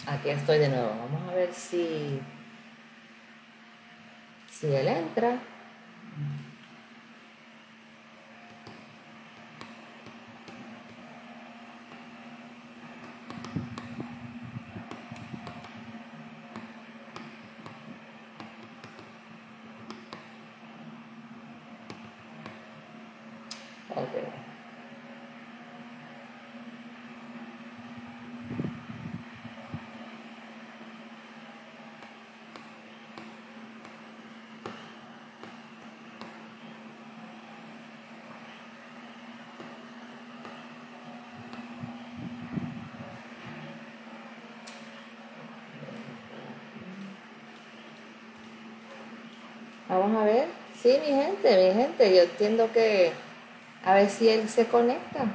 Aquí estoy de nuevo. Vamos a ver si él entra. Ok. Vamos a ver. Sí, mi gente, yo entiendo que a ver si él se conecta.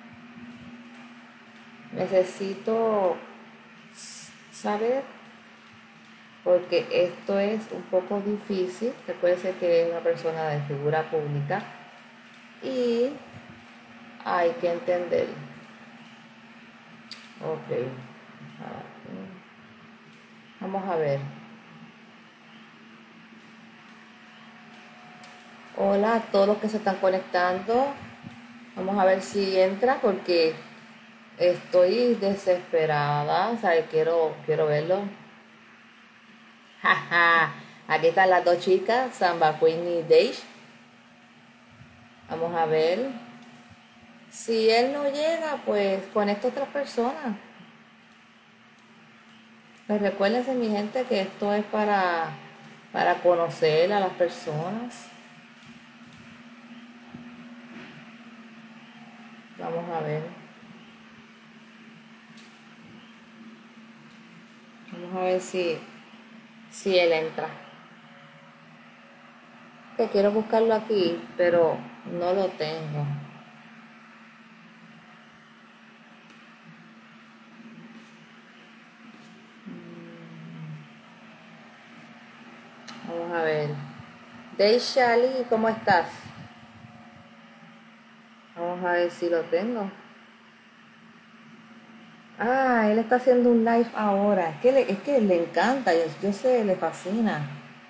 Necesito saber porque esto es un poco difícil. Que puede ser que es una persona de figura pública y hay que entender. Ok. Vamos a ver. Hola a todos los que se están conectando. Vamos a ver si entra porque estoy desesperada. O sea, quiero verlo. Jaja. Aquí están las dos chicas, Samba Queen y Dage. Vamos a ver. Si él no llega, pues conecto a otras personas. Pues recuérdense, mi gente, que esto es para conocer a las personas. Vamos a ver. Vamos a ver si él entra. Que quiero buscarlo aquí, pero no lo tengo. Vamos a ver. Deishali, ¿cómo estás? Vamos a ver si lo tengo. Ah, él está haciendo un live ahora. Es que le encanta, yo sé, le fascina.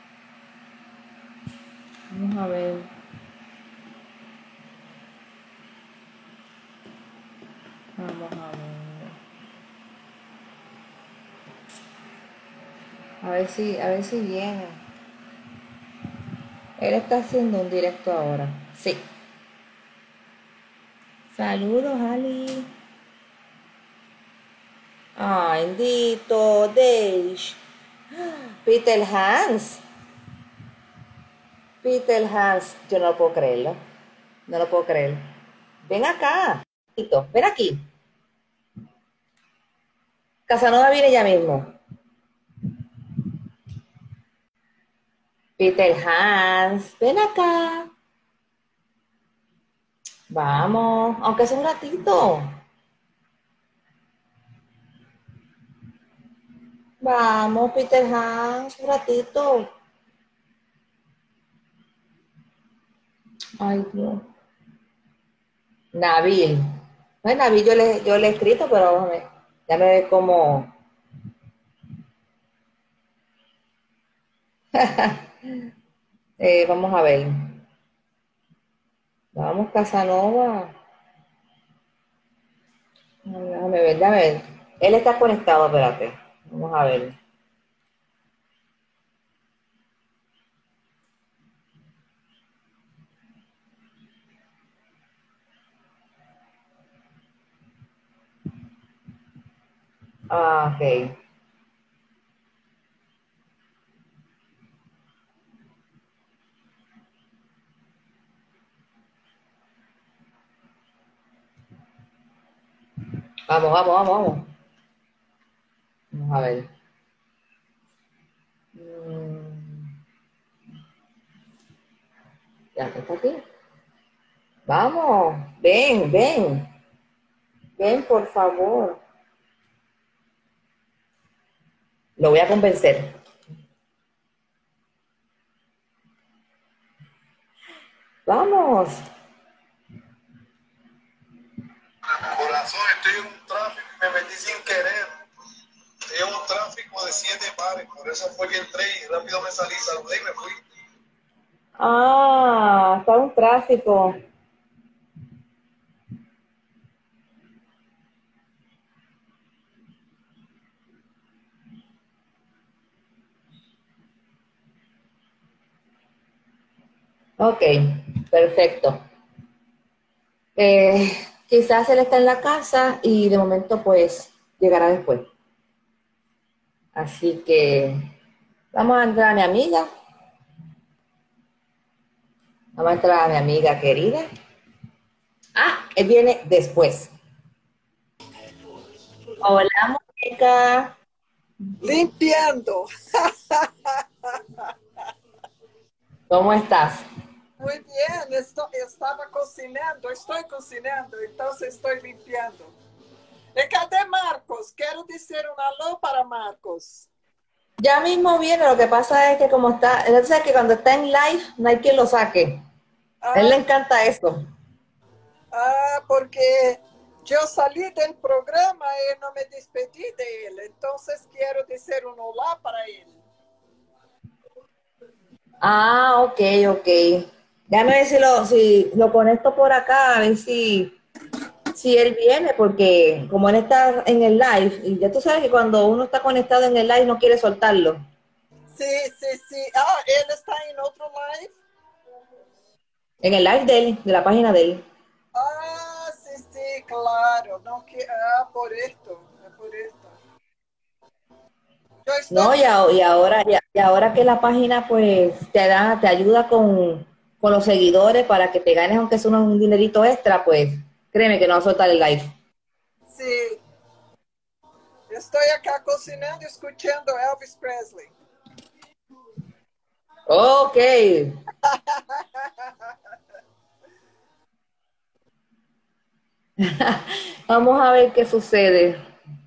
Vamos a ver. Vamos a ver. A ver si viene. Él está haciendo un directo ahora. Sí. Saludos, Ali. Ay, Dito, Deish. Peter Hans. Peter Hans. Yo no lo puedo creerlo. No lo puedo creer. Ven acá. Dito, ven aquí. Casanova viene ya mismo. Peter Hans, ven acá. Vamos, aunque sea un ratito. Vamos, Peter Hans, un ratito. Ay, Dios. Nabil. Bueno, Nabil yo le he escrito, pero vamos a ver. Ya me ve como. Vamos a ver. Vamos, Casanova. Ay, déjame ver, déjame ver. Él está conectado, espérate. Vamos a ver. Ah, ok. Vamos, vamos, vamos, vamos. Vamos a ver. Mm, ya está aquí. Vamos, ven, ven, ven, por favor. Lo voy a convencer. Vamos. Corazón, estoy en un tráfico y me metí sin querer. Es un tráfico de 7 pares, por eso fue que entré y rápido me salí, saludé y me fui. Ah, está un tráfico. Ok, perfecto. Eh, Quizás él está en la casa y de momento pues llegará después. Así que vamos a entrar a mi amiga. Vamos a entrar a mi amiga querida. Ah, él viene después. Hola, Mónica. Limpiando. ¿Cómo estás? Muy bien, estaba cocinando, estoy cocinando, entonces estoy limpiando. ¿De cadê Marcos? Quiero decir un aló para Marcos. Ya mismo viene, lo que pasa es que como está, él sabe que cuando está en live no hay quien lo saque. A él le Ah, encanta eso. porque yo salí del programa y no me despedí de él, entonces quiero decir un hola para él. Ah, ok, ok. Déjame ver si lo conecto por acá, a ver si él viene, porque como él está en el live, y ya tú sabes que cuando uno está conectado en el live no quiere soltarlo. Sí, sí, sí. Ah, él está en otro live. En el live de él, de la página de él. Ah, sí, sí, claro. No, por esto, por esto. Yo estoy. No, y ahora que la página pues te ayuda con los seguidores para que te ganes aunque sea un dinerito extra, pues créeme que no va a soltar el live. Sí, estoy acá cocinando y escuchando Elvis Presley. Ok. Vamos a ver qué sucede.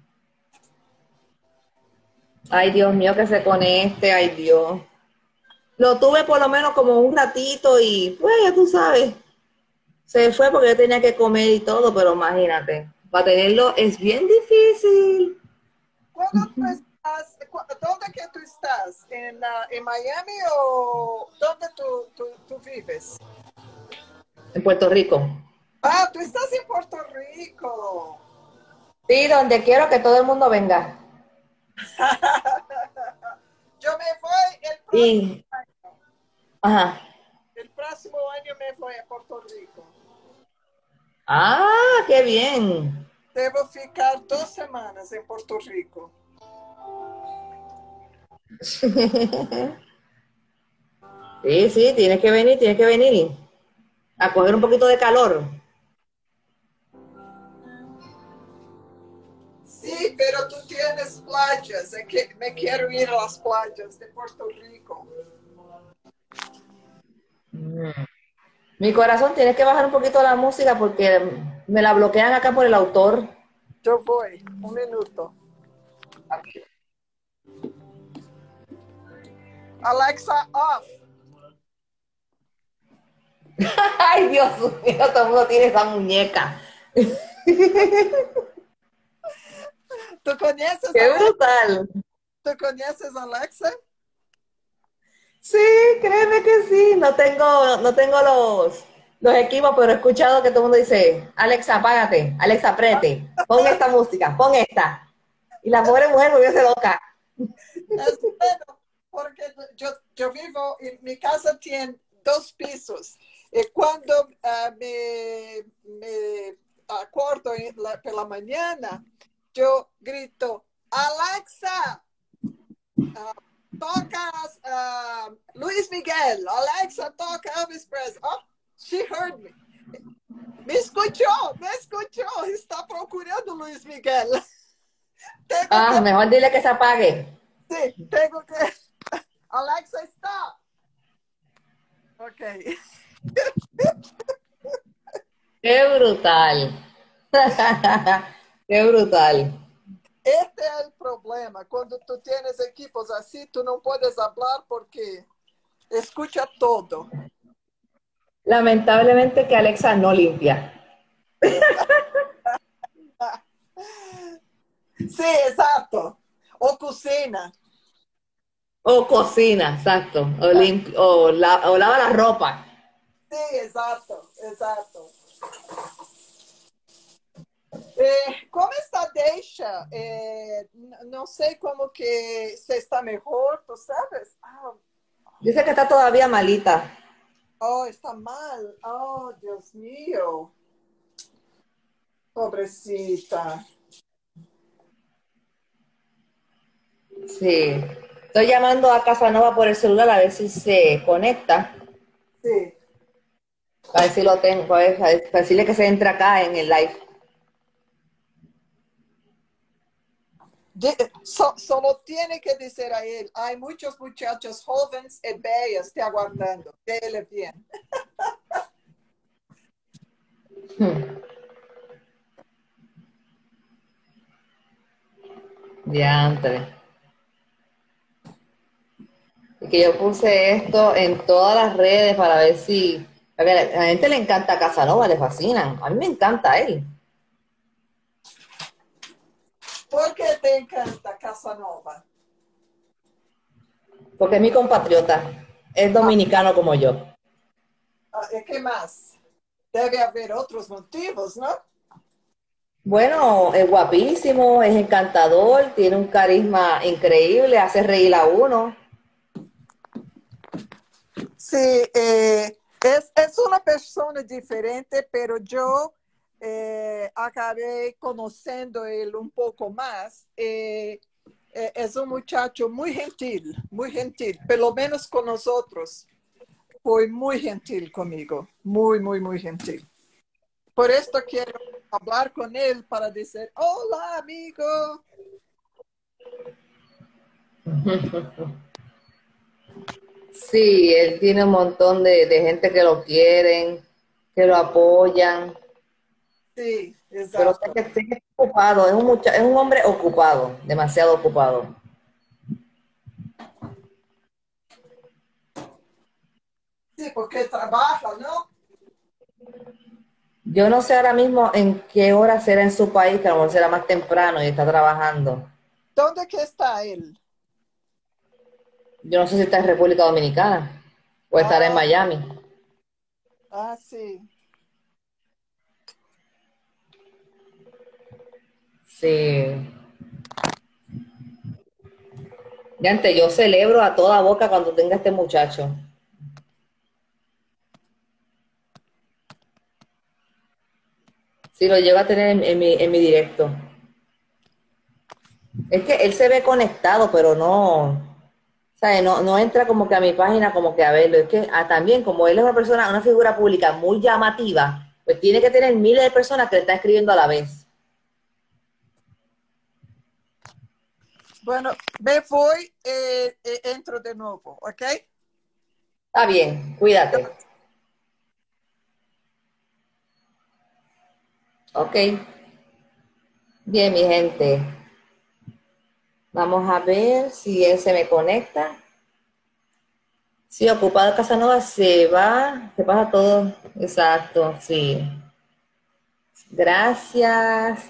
Ay, Dios mío, que se conecte, ay, Dios. Lo tuve por lo menos como un ratito y, pues, ya tú sabes, se fue porque yo tenía que comer y todo, pero imagínate, para tenerlo es bien difícil. ¿Cuándo tú estás? ¿Dónde que tú estás? ¿En Miami o dónde tú vives? En Puerto Rico. Ah, tú estás en Puerto Rico. Sí, donde quiero que todo el mundo venga. Yo me voy el próximo Y, año. ajá. El próximo año me voy a Puerto Rico. Ah, qué bien. Debo ficar 2 semanas en Puerto Rico. Sí, sí, tienes que venir a coger un poquito de calor. Sí, pero tú tienes playas. Es que me quiero ir a las playas de Puerto Rico. Mi corazón, tienes que bajar un poquito la música porque me la bloquean acá por el autor. Yo voy. Un minuto. Alexa, off. Ay, Dios mío, todo el mundo tiene esa muñeca. ¿Tú conoces Qué Alexa? brutal. ¿Tú conoces Alexa? Sí, créeme que sí. No tengo los equipos, pero he escuchado que todo el mundo dice, Alexa, apágate, Alexa, aprete, pon esta música, pon esta. Y la pobre mujer volvióse loca. Es bueno, porque yo vivo, en mi casa tiene 2 pisos. Y cuando me acuerdo por la mañana, yo grito, Alexa, ah, tocas Luis Miguel. Alexa, toca Elvis Presley. Oh, she heard me. Me escuchó, está procurando Luis Miguel. Tengo Ah, que, mejor dile que se apague. sí, tengo que, Alexa, stop. Ok. Qué brutal. Qué brutal. Este es el problema. Cuando tú tienes equipos así, tú no puedes hablar porque escucha todo. Lamentablemente que Alexa no limpia. Sí, exacto. O cocina. O cocina, exacto. O lava la ropa. Sí, exacto, exacto. ¿Cómo está Deisha? No sé cómo que se está mejor, ¿tú sabes? Dice que está todavía malita. Oh, está mal. Oh, Dios mío. Pobrecita. Sí. Estoy llamando a Casanova por el celular a ver si se conecta. Sí. Para ver si lo tengo, para decirle que se entra acá en el live. Solo tiene que decir a él, hay muchos muchachos jóvenes y bellos te aguardando. Dele bien. Diantre. Y que yo puse esto en todas las redes para ver si... A ver, a la gente le encanta Casanova, le fascinan. A mí me encanta él. ¿Por qué te encanta Casanova? Porque es mi compatriota. Es Ah, dominicano como yo. ¿Qué más? Debe haber otros motivos, ¿no? Bueno, es guapísimo, es encantador, tiene un carisma increíble, hace reír a uno. Sí, es una persona diferente, pero yo acabé conociendo él un poco más. Es un muchacho muy gentil, pelo menos con nosotros. Fue muy gentil conmigo, muy, muy, muy gentil. Por esto quiero hablar con él para decir, hola, amigo. Sí, él tiene un montón de gente que lo quieren, que lo apoyan, Sí, pero exacto. sé que está ocupado, es un hombre ocupado, demasiado ocupado. Sí, porque trabaja, ¿no? Yo no sé ahora mismo en qué hora será en su país, que a lo mejor será más temprano y está trabajando. ¿Dónde que está él? Yo no sé si está en República Dominicana o estará en Ah, Miami. sí. Sí. Ya antes, yo celebro a toda boca cuando tenga este muchacho. Si lo llevo a tener en mi directo. Es que él se ve conectado, pero no, ¿sabe? No entra como que a mi página como que a verlo. Es que también como él es una persona, una figura pública muy llamativa, pues tiene que tener miles de personas que le están escribiendo a la vez. Bueno, me voy, entro de nuevo, ¿ok? Está bien, cuídate. Ok. Bien, mi gente. Vamos a ver si él se me conecta. Sí, ocupado Casanova se pasa todo. Exacto, sí. Gracias.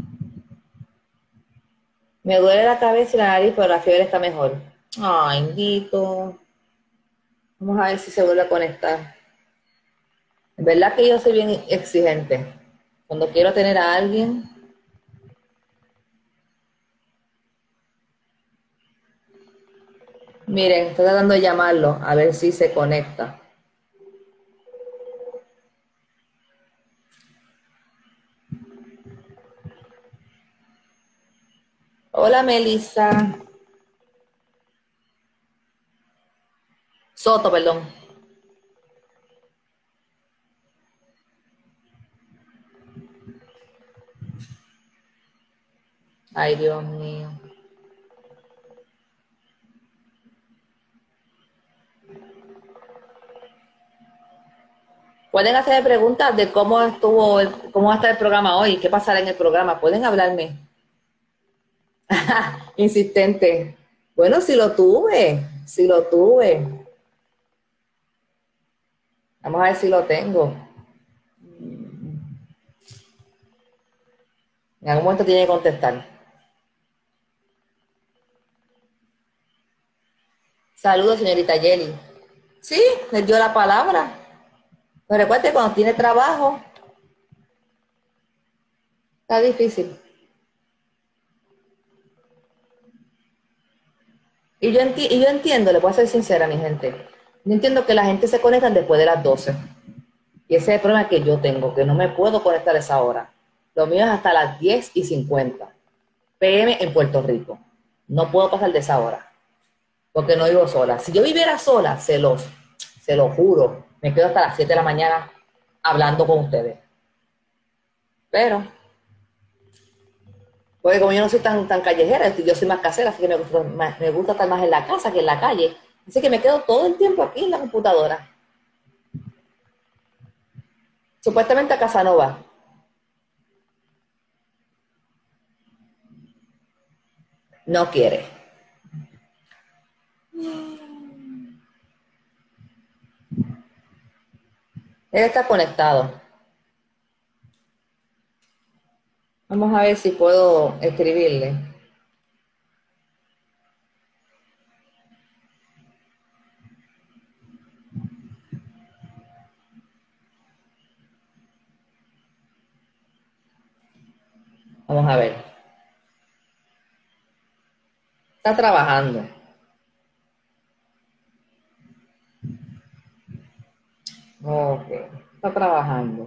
Me duele la cabeza y la nariz, pero la fiebre está mejor. Ay, Indito. Vamos a ver si se vuelve a conectar. Es verdad que yo soy bien exigente. Cuando quiero tener a alguien, miren, estoy tratando de llamarlo a ver si se conecta. Hola, Melissa. Soto, perdón. Ay, Dios mío. Pueden hacer preguntas de cómo va a estar el programa hoy, qué pasará en el programa. Pueden hablarme. Insistente. Bueno, si lo tuve. Vamos a ver si lo tengo. En algún momento tiene que contestar. Saludos, señorita Yeli. Sí, les dio la palabra. Pero recuerde, cuando tiene trabajo, está difícil. Y yo entiendo, le voy a ser sincera, mi gente. Yo entiendo que la gente se conecta después de las 12. Y ese es el problema que yo tengo, que no me puedo conectar a esa hora. Lo mío es hasta las 10:50 PM en Puerto Rico. No puedo pasar de esa hora, porque no vivo sola. Si yo viviera sola, se lo juro, me quedo hasta las 7 de la mañana hablando con ustedes. Pero, porque como yo no soy tan callejera, yo soy más casera, así que me gusta estar más en la casa que en la calle. Así que me quedo todo el tiempo aquí en la computadora. Supuestamente a Casanova. No quiere. Él está conectado. Vamos a ver si puedo escribirle. Vamos a ver. Está trabajando. Ok, está trabajando.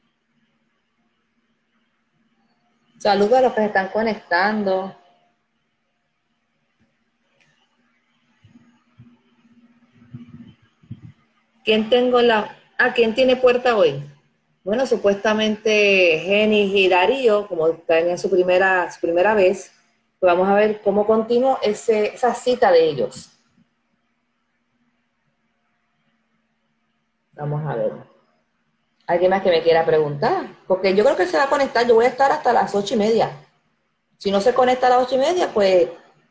Saludos a los que se están conectando. ¿Quién tiene puerta hoy? Bueno, supuestamente Genis y Darío, como están en su primera vez, pues vamos a ver cómo continúa esa cita de ellos. Vamos a ver. ¿Alguien más que me quiera preguntar? Porque yo creo que se va a conectar. Yo voy a estar hasta las 8:30. Si no se conecta a las 8:30, pues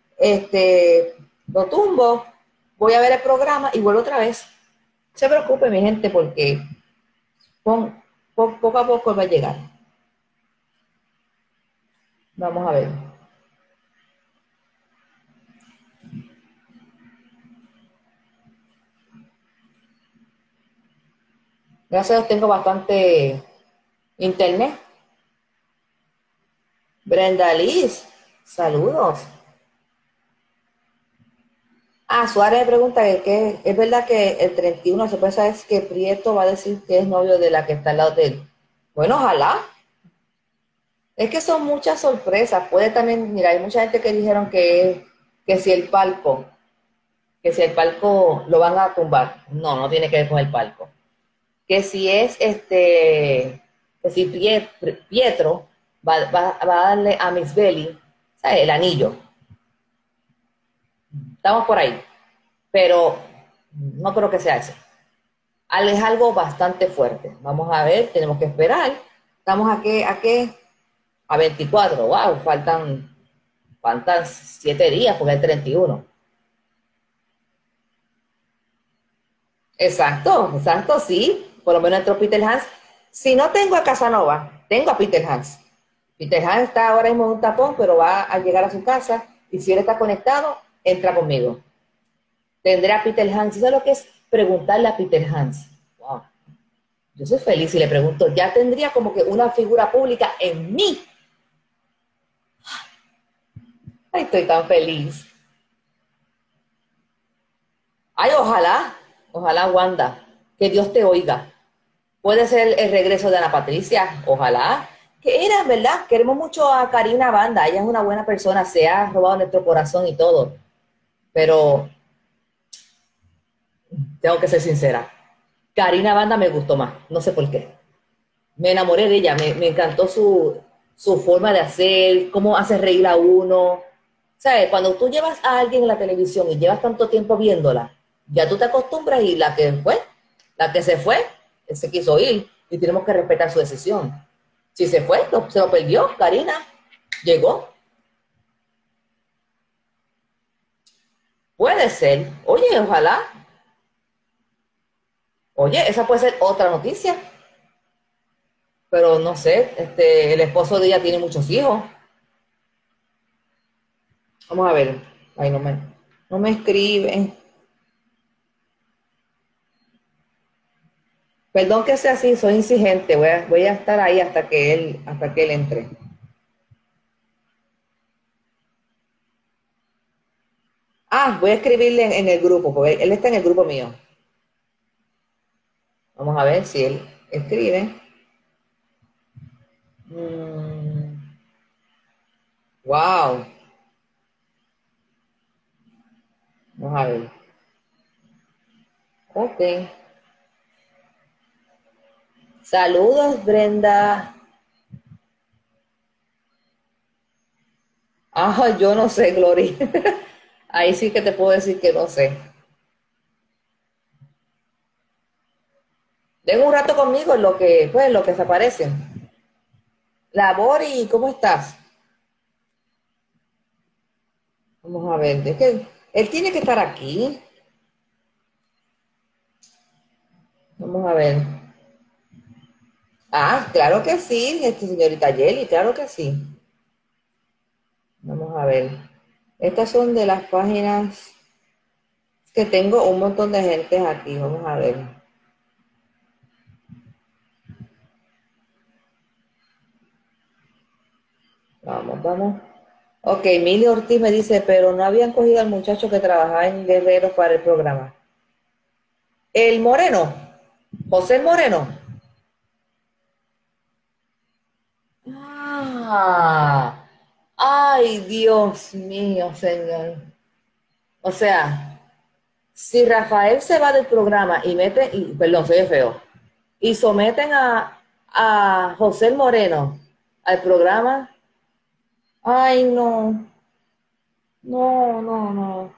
lo tumbo, voy a ver el programa y vuelvo otra vez. No se preocupe, mi gente, porque poco a poco va a llegar. Vamos a ver. Gracias a Dios tengo bastante internet. Brenda Liz, saludos. Suárez me pregunta que es verdad que el 31 se puede saber que Prieto va a decir que es novio de la que está al lado de él. Bueno, ojalá. Es que son muchas sorpresas. Puede también, mira, hay mucha gente que dijeron que si el palco, lo van a tumbar. No, no tiene que ver con el palco. Que si es que si Pietro va a darle a Miss Belly, ¿sabes? El anillo. Estamos por ahí. Pero no creo que sea eso. Es algo bastante fuerte. Vamos a ver, tenemos que esperar. Estamos a qué? A 24. Wow, faltan 7 días porque es 31. Exacto, sí. Por lo menos entró Peter Hans. Si no tengo a Casanova, tengo a Peter Hans. Peter Hans está ahora mismo en un tapón, pero va a llegar a su casa y si él está conectado, entra conmigo. Tendré a Peter Hans. ¿Sabes lo que es preguntarle a Peter Hans? Wow. Yo soy feliz si le pregunto. Ya tendría como que una figura pública en mí. Ay, estoy tan feliz. Ay, ojalá, Wanda, que Dios te oiga. Puede ser el regreso de Ana Patricia, ojalá. Que era, ¿verdad? Queremos mucho a Karina Banda, ella es una buena persona, se ha robado nuestro corazón y todo. Pero tengo que ser sincera. Karina Banda me gustó más, no sé por qué. Me enamoré de ella, me encantó su forma de hacer, cómo hace reír a uno. ¿Sabes? Cuando tú llevas a alguien en la televisión y llevas tanto tiempo viéndola, ya tú te acostumbras y la que se fue, él se quiso ir y tenemos que respetar su decisión. Si se fue, se lo perdió, Karina, llegó. Puede ser, oye, ojalá. Oye, esa puede ser otra noticia. Pero no sé, el esposo de ella tiene muchos hijos. Vamos a ver. Ay, no me escribe. Perdón que sea así, soy exigente. Voy a estar ahí hasta que él entre. Voy a escribirle en el grupo, porque él está en el grupo mío. Vamos a ver si él escribe. Wow. Vamos a ver. Ok. Saludos, Brenda. Yo no sé, Glory. Ahí sí que te puedo decir que no sé. Ven un rato conmigo en lo que se aparecen. Labori, ¿cómo estás? Vamos a ver, es que él tiene que estar aquí. Vamos a ver. Claro que sí, señorita Yeli, claro que sí. Vamos a ver. Estas son de las páginas que tengo un montón de gente aquí. Vamos a ver. Vamos, vamos. Ok, Mili Ortiz me dice, pero no habían cogido al muchacho que trabajaba en Guerrero para el programa. El Moreno, José Moreno. Ah, ay, Dios mío, señor. O sea, si Rafael se va del programa perdón, soy feo, y someten a José Moreno al programa, ay, no, no, no, no.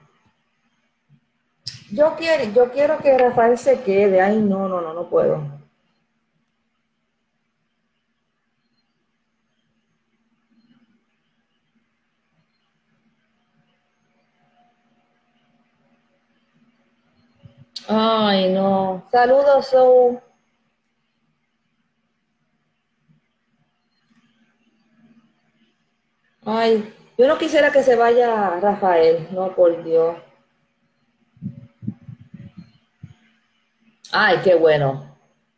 Yo quiero que Rafael se quede, ay, no, no, no, no puedo. Ay, no. Saludos, Sou. Ay, yo no quisiera que se vaya Rafael, no, por Dios. Ay, qué bueno.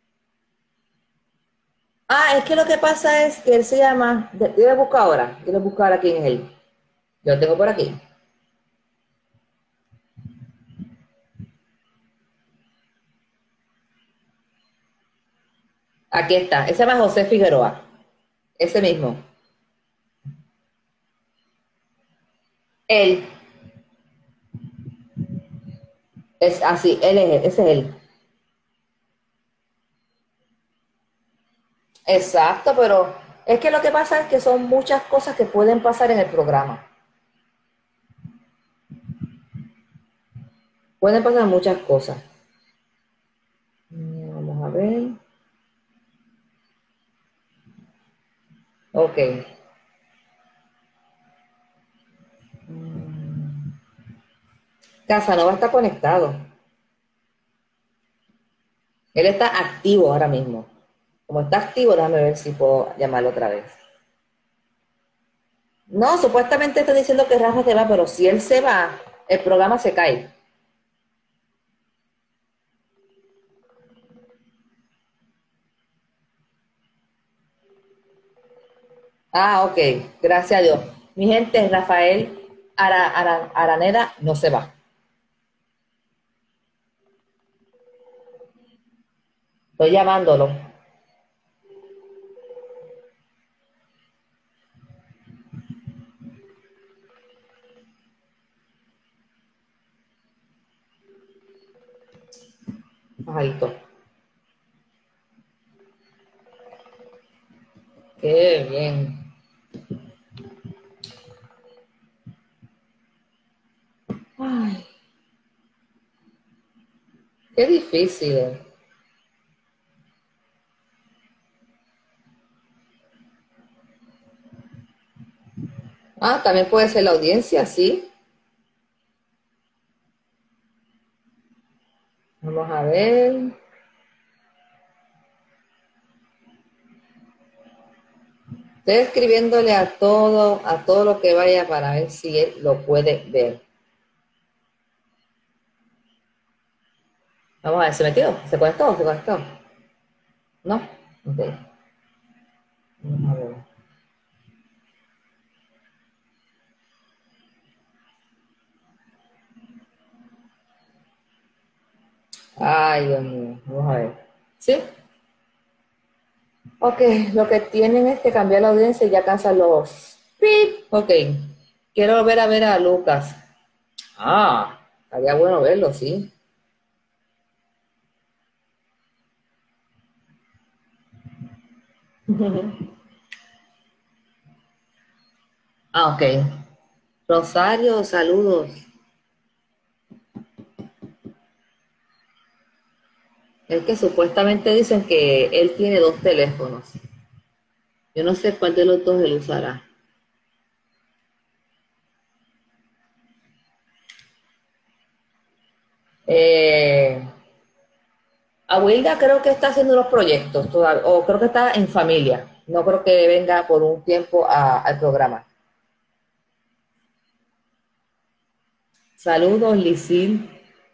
Es que lo que pasa es que él se llama, yo le busco ahora, yo le busco ahora quién es él. Yo lo tengo por aquí. Aquí está, ese se llama José Figueroa, ese mismo. Él, es así, ese es él. Exacto, pero es que lo que pasa es que son muchas cosas que pueden pasar en el programa. Pueden pasar muchas cosas. Vamos a ver. Ok. Casanova está conectado. Él está activo ahora mismo. Como está activo, déjame ver si puedo llamarlo otra vez. No, supuestamente está diciendo que Rafa se va, pero si él se va, el programa se cae. Ok, gracias a Dios. Mi gente, Rafael Araneda no se va. Estoy llamándolo. Bajito. Qué bien. Ay, qué difícil. También puede ser la audiencia, sí. Vamos a ver. Estoy escribiéndole a todo lo que vaya para ver si él lo puede ver. Vamos a ver, ¿se metió? ¿Se conectó? ¿Se conectó? ¿No? Ok. Vamos a ver. Ay, Dios mío. Vamos a ver. ¿Sí? Ok, lo que tienen es que cambiar la audiencia y ya cansan los... ¡Pip! Ok. Quiero volver a ver a Lucas. Ah, estaría bueno verlo, sí. Ah, ok. Rosario, saludos. Es que supuestamente dicen que él tiene dos teléfonos. Yo no sé cuál de los dos él usará. Eh, Abuelda creo que está haciendo unos proyectos todavía, o creo que está en familia. No creo que venga por un tiempo al programa. Saludos, Lisil.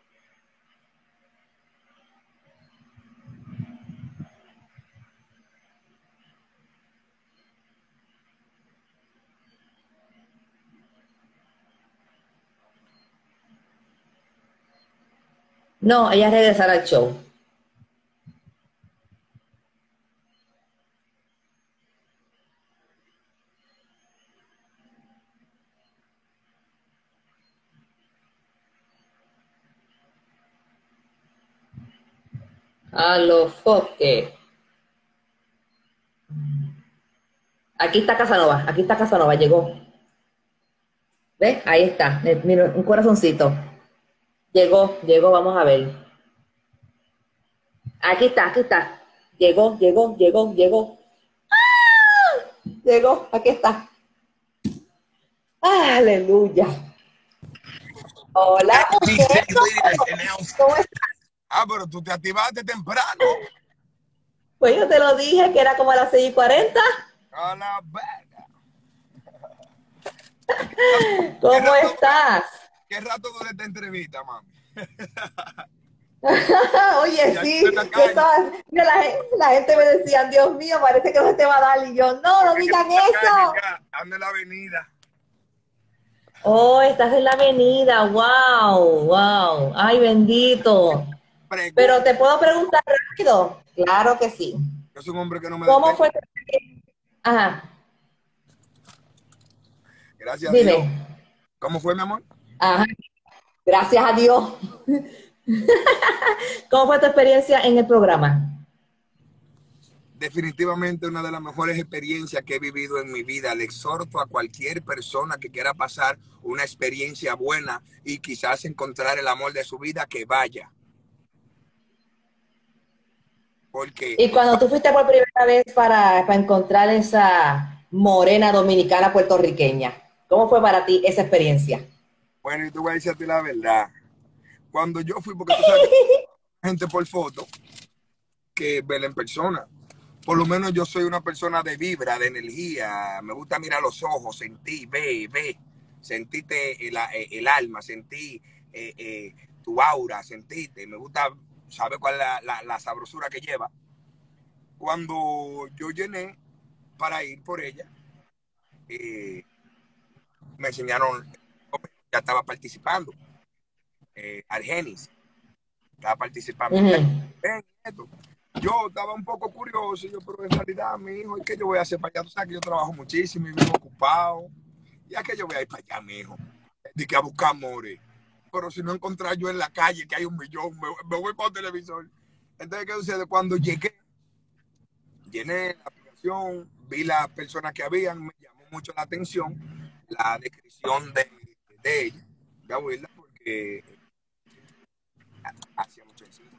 No, ella regresará al show. A los foques. Aquí está Casanova, llegó. ¿Ves? Ahí está. Mira, un corazoncito. Llegó, vamos a ver. Aquí está. Llegó. Llegó, aquí está. Aleluya. Hola, Dice muñeco. ¿Cómo estás? ah, pero tú te activaste temprano. Pues yo te lo dije que era como a las 6:40. A la verga. ¿Qué ¿Cómo rato dura, estás? qué rato dura esta entrevista, mami? Oye, Ya yo sí, en la yo calle. estaba, mira, la gente me decía, Dios mío, parece que no se te va a dar. Y yo, no, no Porque yo digan estoy en la calle eso. ya, ando en la avenida. Oh, estás en la avenida, wow. Ay, bendito. Pero te Pregunta. puedo preguntar rápido. Claro que sí. Yo soy un hombre que no me ¿Cómo detengo. fue? Ajá, Gracias a Dios. dime. ¿Cómo fue, mi amor? Ajá, gracias a Dios. ¿Cómo fue tu experiencia en el programa? Definitivamente una de las mejores experiencias que he vivido en mi vida. Le exhorto a cualquier persona que quiera pasar una experiencia buena y quizás encontrar el amor de su vida, que vaya. Porque, Y cuando tú fuiste por primera vez para encontrar esa morena dominicana puertorriqueña, ¿cómo fue para ti esa experiencia? bueno, y te voy a decir a ti la verdad. Cuando yo fui, porque tú sabes que hay gente por foto que verla en persona. Por lo menos yo soy una persona de vibra, de energía. Me gusta mirar los ojos, sentir, ve. Sentiste el alma, sentí tu aura, sentiste. Me gusta saber cuál es la sabrosura que lleva. Cuando yo llené para ir por ella, eh, me enseñaron, ya estaba participando, Argenis, estaba participando. Ujú. Ven, esto. Yo estaba un poco curioso, pero en realidad, mi hijo, ¿y qué yo voy a hacer para allá? Tú sabes que yo trabajo muchísimo y vivo ocupado. ¿Ya que yo voy a ir para allá, mi hijo? De que a buscar amores. Pero si no encontrar yo en la calle que hay 1 millón, me voy para el televisor. Entonces, ¿qué sucede? Cuando llené la aplicación, vi las personas que habían, me llamó mucho la atención la descripción de ella, de abuela, porque hacía mucho ejercicio,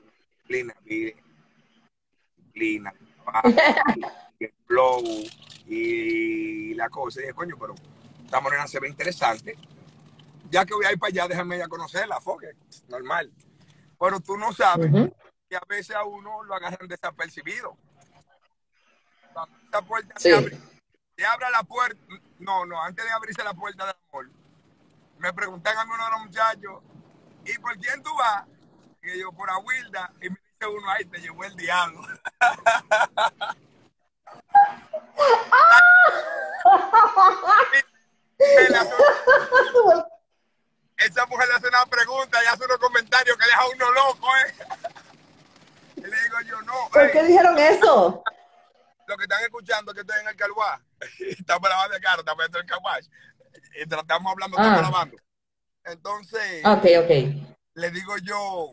disciplina, trabajo, el flow y la cosa. Y dije, coño, pero esta morena se ve interesante. Ya que voy a ir para allá, déjame ya conocerla, foque, normal. Pero tú no sabes Ujú. que a veces a uno lo agarran desapercibido. Cuando esa puerta Sí. te abra la puerta, no, antes de abrirse la puerta del amor, me preguntan a mí uno de los muchachos, ¿y por quién tú vas? Y yo, por Aguilda. Y me uno ahí te llevó el diablo. Esa mujer le hace una pregunta y hace unos comentarios que deja a uno loco, Y le digo yo, no, ¿Por qué dijeron eso? lo que están escuchando es que estoy en el Carwash. Estamos lavando el carro, estamos dentro del Carwash. Y estamos hablando, estamos lavando. Entonces, Ok. le digo yo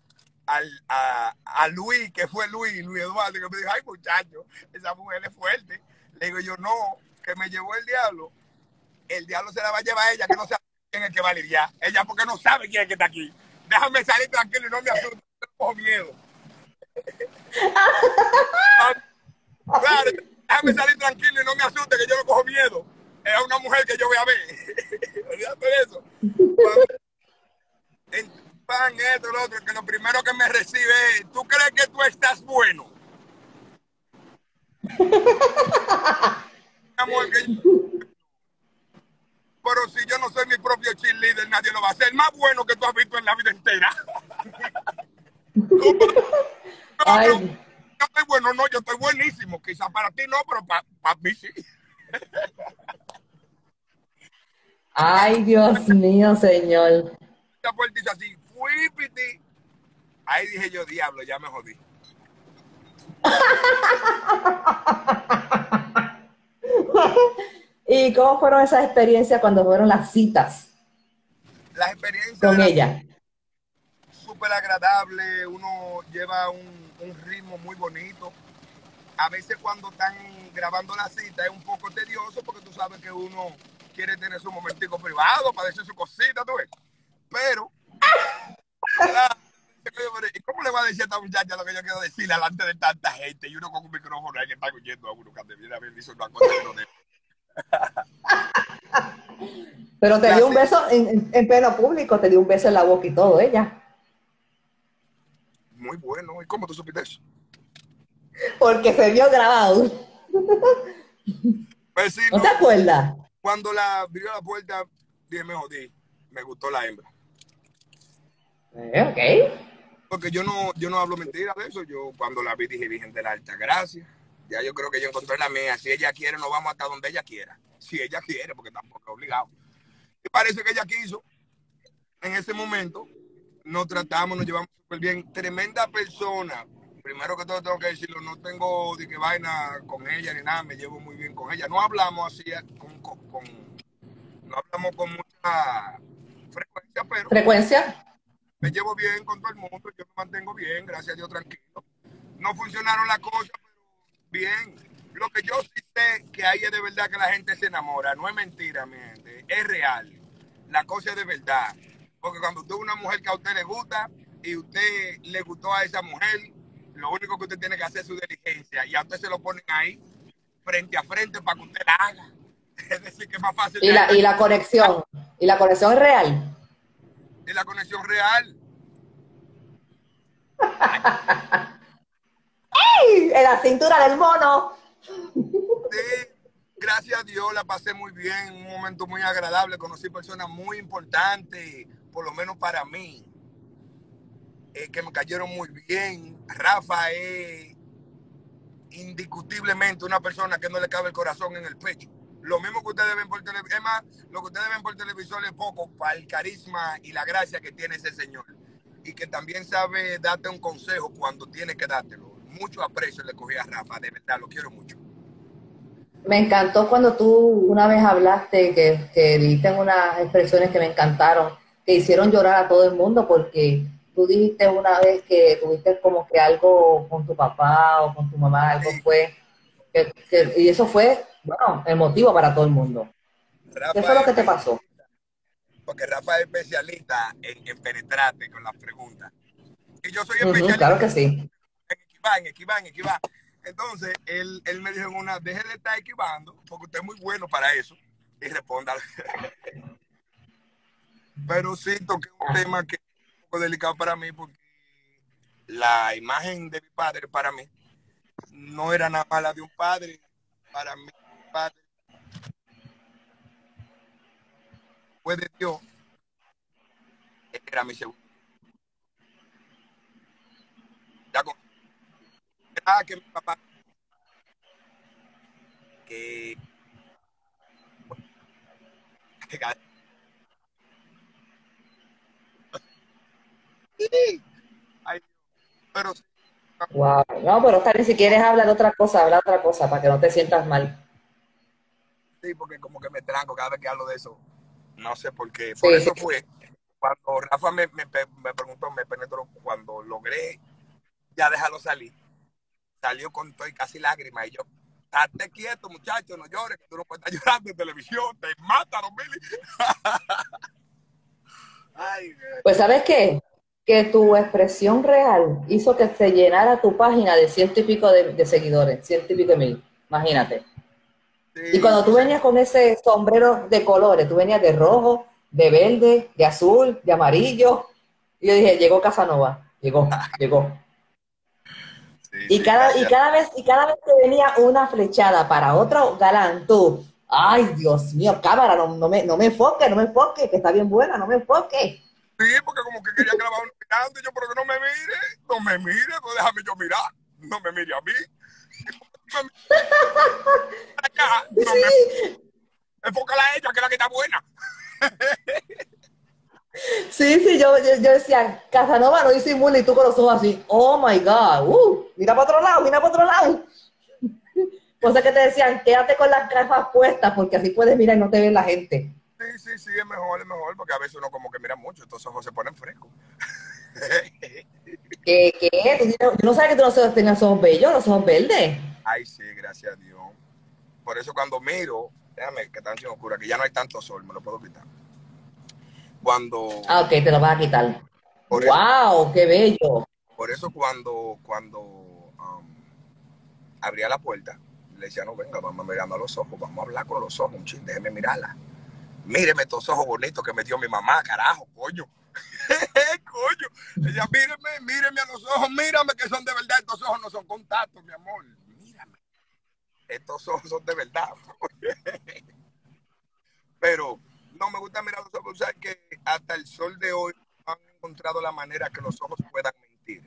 a Luis, que fue Luis Eduardo, que me dijo, ay muchacho, esa mujer es fuerte. Le digo yo, no, que me llevó el diablo se la va a llevar a ella, que no sabe quién es el que va a lidiar. Ella porque no sabe quién es que está aquí. Déjame salir tranquilo y no me asuste, no cojo miedo. Claro, déjame salir tranquilo y no me asuste, que yo no cojo miedo. Es una mujer que yo voy a ver. Olvídate de eso. Pan, esto, lo otro, que lo primero que me recibe es, ¿tú crees que tú estás bueno? Amor, pero si yo no soy mi propio cheerleader, nadie lo va a hacer. Más bueno que tú has visto en la vida entera. Ay. Yo estoy bueno, no, yo estoy buenísimo. Quizás para ti no, pero para mí sí. Ay, Dios mío, señor. La puerta dice así, fui, piti. Ahí dije yo, diablo, ya me jodí. ¿Y cómo fueron esas experiencias cuando fueron las citas Las experiencias con ella? Súper agradable, uno lleva un ritmo muy bonito. A veces cuando están grabando la cita es un poco tedioso porque tú sabes que uno quiere tener su momentico privado para decir su cosita, ¿tú ves? Pero, ¿y cómo le va a decir a esta muchacha lo que yo quiero decir delante de tanta gente? Y uno con un micrófono ahí que está oyendo a uno que viene a ver dice una cosa que no debe. Pero te dio un beso en pleno público, te dio un beso en la boca y todo, ella. Muy bueno. ¿Y cómo tú supiste eso? Porque se vio grabado. Pues sí, ¿No te acuerdas? Cuando la abrió la puerta, dije, me jodí. Me gustó la hembra. Ok. Porque yo no hablo mentiras de eso. Yo cuando la vi dije, Virgen de la Alta Gracia. Ya yo creo que yo encontré la mía. Si ella quiere, nos vamos hasta donde ella quiera. Si ella quiere, porque tampoco es obligado. Y parece que ella quiso. En ese momento, nos tratamos, nos llevamos súper bien. Tremenda persona. Primero que todo tengo que decirlo, no tengo de qué vaina con ella ni nada, me llevo muy bien con ella. No hablamos así no hablamos con mucha frecuencia, pero ¿Frecuencia? me llevo bien con todo el mundo, yo me mantengo bien, gracias a Dios, tranquilo. No funcionaron las cosas, pero bien. Lo que yo sí sé que ahí es de verdad que la gente se enamora, no es mentira, mi gente, es real. La cosa es de verdad. Porque cuando usted es una mujer que a usted le gusta y usted le gustó a esa mujer, lo único que usted tiene que hacer es su diligencia y a usted se lo ponen ahí frente a frente para que usted la haga. Es decir, que es más fácil. Y la conexión. Y la conexión es real. Y la conexión real. ¡Ey! En la cintura del mono. Sí, gracias a Dios la pasé muy bien, un momento muy agradable, conocí personas muy importantes, por lo menos para mí, que me cayeron muy bien. Rafa es indiscutiblemente una persona que no le cabe el corazón en el pecho. Lo mismo que ustedes ven por televisor, es más, lo que ustedes ven por televisor es poco para el carisma y la gracia que tiene ese señor. Y que también sabe darte un consejo cuando tienes que dártelo. Mucho aprecio le cogí a Rafa, de verdad, lo quiero mucho. Me encantó cuando tú una vez hablaste, que dijiste unas expresiones que me encantaron, que hicieron llorar a todo el mundo, porque tú dijiste una vez que tuviste como que algo con tu papá o con tu mamá, algo Sí. fue, y eso fue, bueno, emotivo para todo el mundo. ¿Qué fue lo que te pasó? Porque Rafa es especialista en penetrarte con las preguntas. Y yo soy especialista Claro que sí. en esquivar. Entonces, él me dijo en una, deje de estar esquivando, porque usted es muy bueno para eso. Y responda. Pero sí, toqué un tema que es un poco delicado para mí, porque la imagen de mi padre para mí no era nada más la de un padre. Para mí, mi padre fue de Dios. Él era mi segundo. Ya con que mi papá, que, que ay, pero sí, Wow. No, pero Oscar, si quieres habla de otra cosa, para que no te sientas mal. sí, porque como que me tranco cada vez que hablo de eso. No sé por qué. Por Sí, sí. eso fue cuando Rafa me preguntó, me penetró, cuando logré ya dejarlo salir, salió con todo y casi lágrimas. Y yo, estate quieto, muchacho, no llores, que tú no puedes estar llorando en televisión, te matan, Billy. Ay, Pues ¿sabes qué? Que tu expresión real hizo que se llenara tu página de ciento y pico de seguidores, ciento y pico de mil, imagínate. Y sí, cuando tú entonces, venías con ese sombrero de colores, tú venías de rojo, de verde, de azul, de amarillo, y yo dije, llegó Casanova, llegó. sí, Y sí, cada, y gracias. cada vez, y cada vez que venía una flechada para otro galán, tú, ay, Dios mío, cámara, no me enfoque, no me enfoque, que está bien buena, no me enfoque. Sí, porque como que querían grabar uno mirando, y yo, pero que no me mire, pues déjame yo mirar, no me mire a mí, no me mire acá, no me Sí, enfócala a ella, que es la que está buena. sí, yo decía, Casanova no disimula y tú con los ojos así, oh my God, mira para otro lado, mira para otro lado. Cosas que te decían, quédate con las gafas puestas porque así puedes mirar y no te ve la gente. Sí, sí, sí, es mejor, porque a veces uno como que mira mucho, estos ojos se ponen frescos. ¿Qué? ¿Tú no sabes que tú no tenías ojos bellos, los ojos verdes? Ay, sí, gracias a Dios. Por eso cuando miro, déjame que está en oscura, que ya no hay tanto sol, me lo puedo quitar. Cuando, Ah, ok, te lo vas a quitar. por eso, ¡Wow! ¡Qué bello! por eso cuando abría la puerta, le decía, no, venga, vamos mirando a los ojos, vamos a hablar con los ojos, un ching, déjeme mirarla. Míreme estos ojos bonitos que me dio mi mamá, carajo, coño. Coño. Ella, míreme a los ojos, mírame que son de verdad, estos ojos no son contactos, mi amor. Mírame, estos ojos son de verdad. Pero no me gusta mirar los ojos, ¿sabes? Que hasta el sol de hoy han encontrado la manera que los ojos puedan mentir.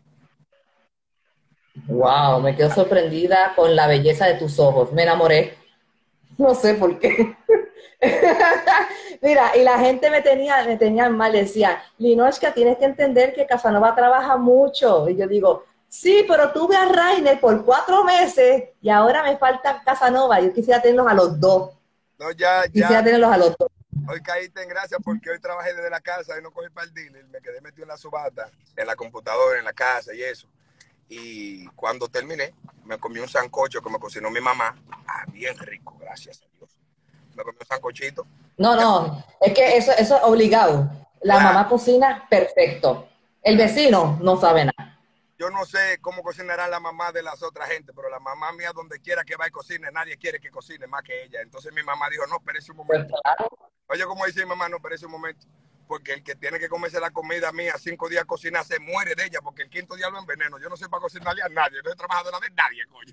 ¡Wow! Me quedo sorprendida con la belleza de tus ojos. Me enamoré. No sé por qué. Mira, y la gente me tenía mal, decía, Linochka, tienes que entender que Casanova trabaja mucho. Y yo digo, sí, pero tuve a Rainer por 4 meses y ahora me falta Casanova. Yo quisiera tenerlos a los dos. No, ya, Quisiera tenerlos a los dos. hoy caíste en gracia porque hoy trabajé desde la casa y no cogí para el dealer, me quedé metido en la subasta, en la computadora, en la casa y eso. Y cuando terminé, me comí un sancocho que me cocinó mi mamá. Ah, bien rico, gracias a Dios. Me comí un sancochito. No, no, es que eso es obligado. La Claro, mamá cocina perfecto. El claro. vecino no sabe nada. Yo no sé cómo cocinará la mamá de las otras gente, pero la mamá mía, donde quiera que va y cocine, nadie quiere que cocine más que ella. Entonces mi mamá dijo, no, espérese un Pues momento. claro. Oye, como dice mi mamá, no, espérese un momento. Porque el que tiene que comerse la comida mía 5 días cocina se muere de ella, porque el quinto día lo enveneno. Yo no sé para cocinarle a nadie, no he trabajadora de nadie, coño.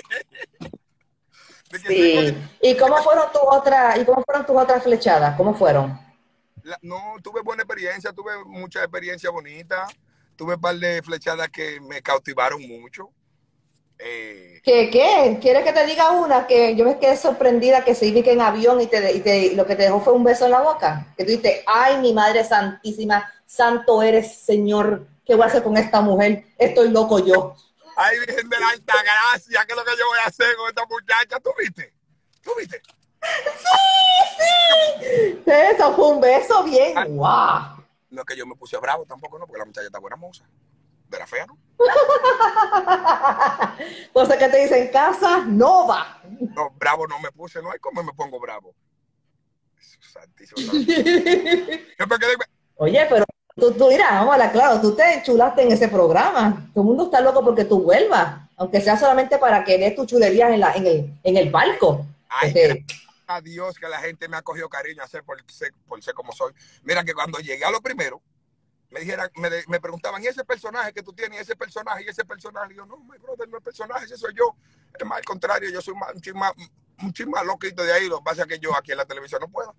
De que 5 días. Sí. ¿Y cómo fueron tus otras flechadas? ¿Cómo fueron? No, tuve buena experiencia, tuve mucha experiencia bonita. Tuve un par de flechadas que me cautivaron mucho. Eh, ¿Qué? ¿Quieres que te diga una? Que yo me quedé sorprendida que se iba en avión y lo que te dejó fue un beso en la boca. Que tú dijiste, ay, mi madre santísima, santo eres, Señor, ¿qué voy a hacer con esta mujer? Estoy loco yo. Ay, Virgen de la Alta Gracia, ¿qué es lo que yo voy a hacer con esta muchacha? ¿Tú viste? ¿Tú viste? Eso fue un beso Ah, bien, wow. no es que yo me puse bravo tampoco, no, porque la muchacha está buena moza. De la fea, ¿no? Cosa que te dice en casa, no va. No, bravo no me puse, no hay cómo me pongo bravo. Santísimo. Yo me quedé, Oye, pero mira, vamos a hablar claro, tú te enchulaste en ese programa. Todo el mundo está loco porque tú vuelvas, aunque sea solamente para que des tus chulerías en el palco. ay, gracias a Dios que la gente me ha cogido cariño a ser por ser como soy. Mira que cuando llegué a lo primero, me preguntaban, ¿y ese personaje que tú tienes? ¿Y ese personaje? ¿Y ese personaje? Y yo, no, my brother, no es personaje, ese soy yo. Es más, al contrario, yo soy un chisma loquito de ahí. Lo que pasa es que yo aquí en la televisión no puedo.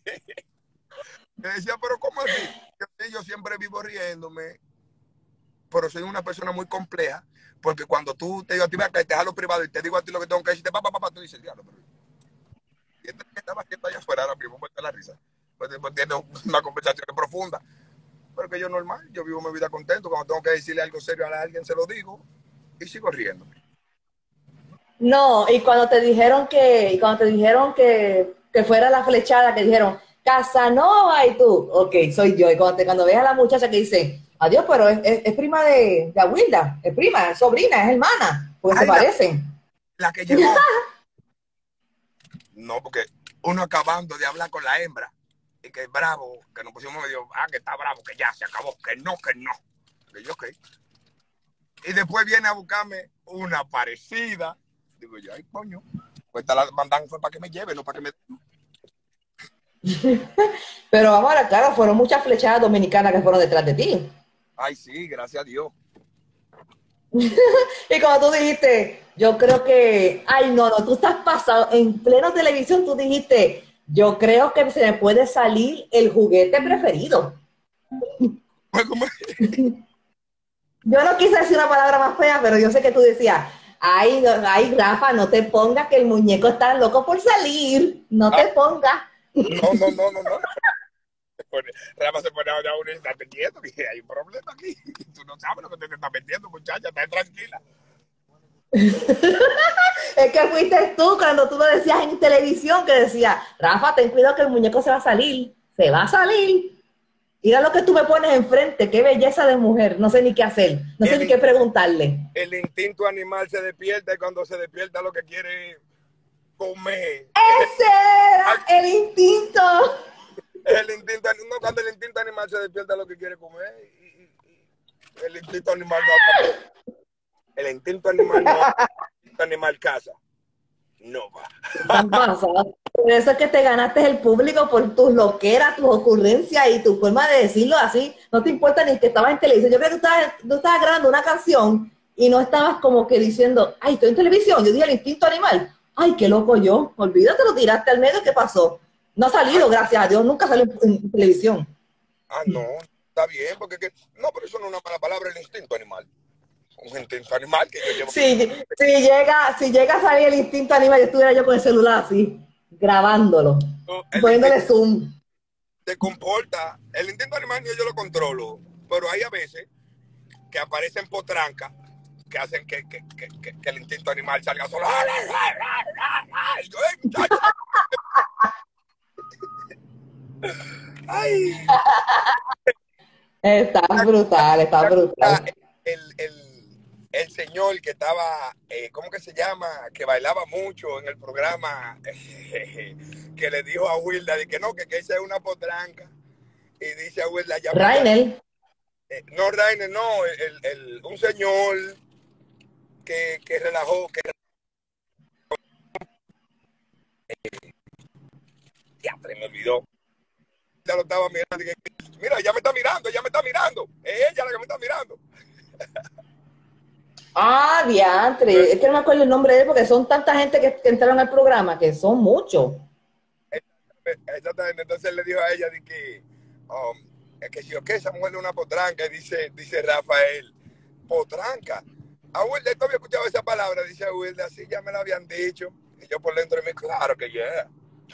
Me decía, pero ¿cómo así? Yo siempre vivo riéndome. pero soy una persona muy compleja, porque cuando tú te digo a ti, que te dejas privado y te digo a ti lo que tengo que decirte, papá, tú dices, diablo, pero ¿y este que estaba haciendo allá afuera ahora mismo? Muerta la risa. Pues tiene una conversación profunda, pero que yo normal, yo vivo mi vida contento, cuando tengo que decirle algo serio a alguien se lo digo y sigo riendo. No, y cuando te dijeron que fuera la flechada, que dijeron, Casanova y tú, ok, soy yo. Y cuando ves a la muchacha que dice, adiós, pero es prima de Awilda, es prima, es sobrina, es hermana, porque Ay, se parecen. la que llegó. No, porque uno acabando de hablar con la hembra y que es bravo, que nos pusimos medio, que está bravo, que ya se acabó, que no. Que yo, ok. Y después viene a buscarme una parecida. Digo yo, ay, coño. Pues esta la mandan fue para que me lleve, no para que me... Pero vamos a la cara, fueron muchas flechadas dominicanas que fueron detrás de ti. Ay, sí, gracias a Dios. Y cuando tú dijiste, yo creo que, ay, no, tú estás pasado, en pleno televisión tú dijiste, yo creo que se me puede salir el juguete preferido. Pues como... Yo no quise decir una palabra más fea, pero yo sé que tú decías, ay, Rafa, no te pongas que el muñeco está loco por salir, no te pongas. No. Rafa se pone a uno y está metiendo, que hay un problema aquí. Tú no sabes lo que te está metiendo, muchacha, está tranquila. Es que fuiste tú cuando tú lo decías en televisión, que decía, Rafa, ten cuidado que el muñeco se va a salir. Mira lo que tú me pones enfrente, qué belleza de mujer, no sé ni qué hacer, no sé ni qué preguntarle. El instinto animal se despierta y cuando se despierta lo que quiere es comer. ¡Ese era el instinto! El instinto, no, cuando el instinto animal se despierta lo que quiere comer. Y el instinto animal no. El instinto animal no. El instinto animal caza. No va. Por eso es que te ganaste el público por tus loqueras, tus ocurrencias y tu forma de decirlo así. No te importa ni que estabas en televisión. Yo creo que tú estabas grabando una canción y no estabas como que diciendo, ay, estoy en televisión. Yo dije el instinto animal. Ay, qué loco yo. Olvídate, lo tiraste al medio. ¿Qué pasó? No ha salido, gracias a Dios. Nunca salió en televisión. No, está bien, porque no, pero eso no es una mala palabra, el instinto animal. Un instinto animal que yo llevo. Si llega a salir el instinto animal, yo estuviera yo con el celular así, grabándolo, poniéndole zoom. Se comporta, el instinto animal yo lo controlo, pero hay a veces que aparecen potrancas que hacen que el instinto animal salga solo. Y yo, muchacho. Ay. Está brutal. El señor que estaba, ¿cómo que se llama? Que bailaba mucho en el programa, que le dijo a Wilda de que no, que esa es una potranca. Y dice a Wilda, ya. Rainer. No, Rainer, no, un señor que relajó, ya se me olvidó. Ya lo estaba mirando, dije, mira, ella me está mirando, es ella la que me está mirando. Ah, diantre, es que no me acuerdo el nombre de él porque son tanta gente que entraron al programa, que son muchos. Exactamente, entonces le dijo a ella de que, es que si esa mujer es una potranca, y dice Rafael, potranca. Wilda, ¿tú habías escuchado esa palabra? Dice Wilda, sí, ya me la habían dicho. Y yo por dentro de mí, claro que ya.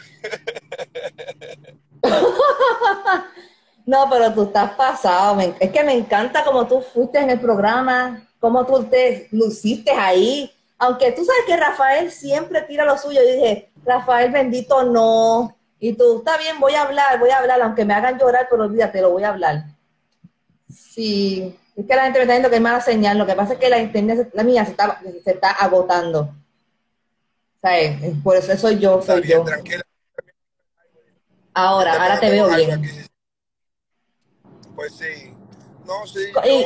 No, pero tú estás pasado. Es que me encanta como tú fuiste en el programa, cómo tú te luciste ahí. Aunque tú sabes que Rafael siempre tira lo suyo. Yo dije, Rafael bendito no. Y tú, está bien, voy a hablar, aunque me hagan llorar, pero olvídate, lo voy a hablar. Sí, es que la gente me está diciendo que es mala señal. Lo que pasa es que la internet, la mía, se está agotando. ¿Sabes? Por eso soy yo. Bien, tranquila. Ahora te veo bien. Pues sí. No, sí,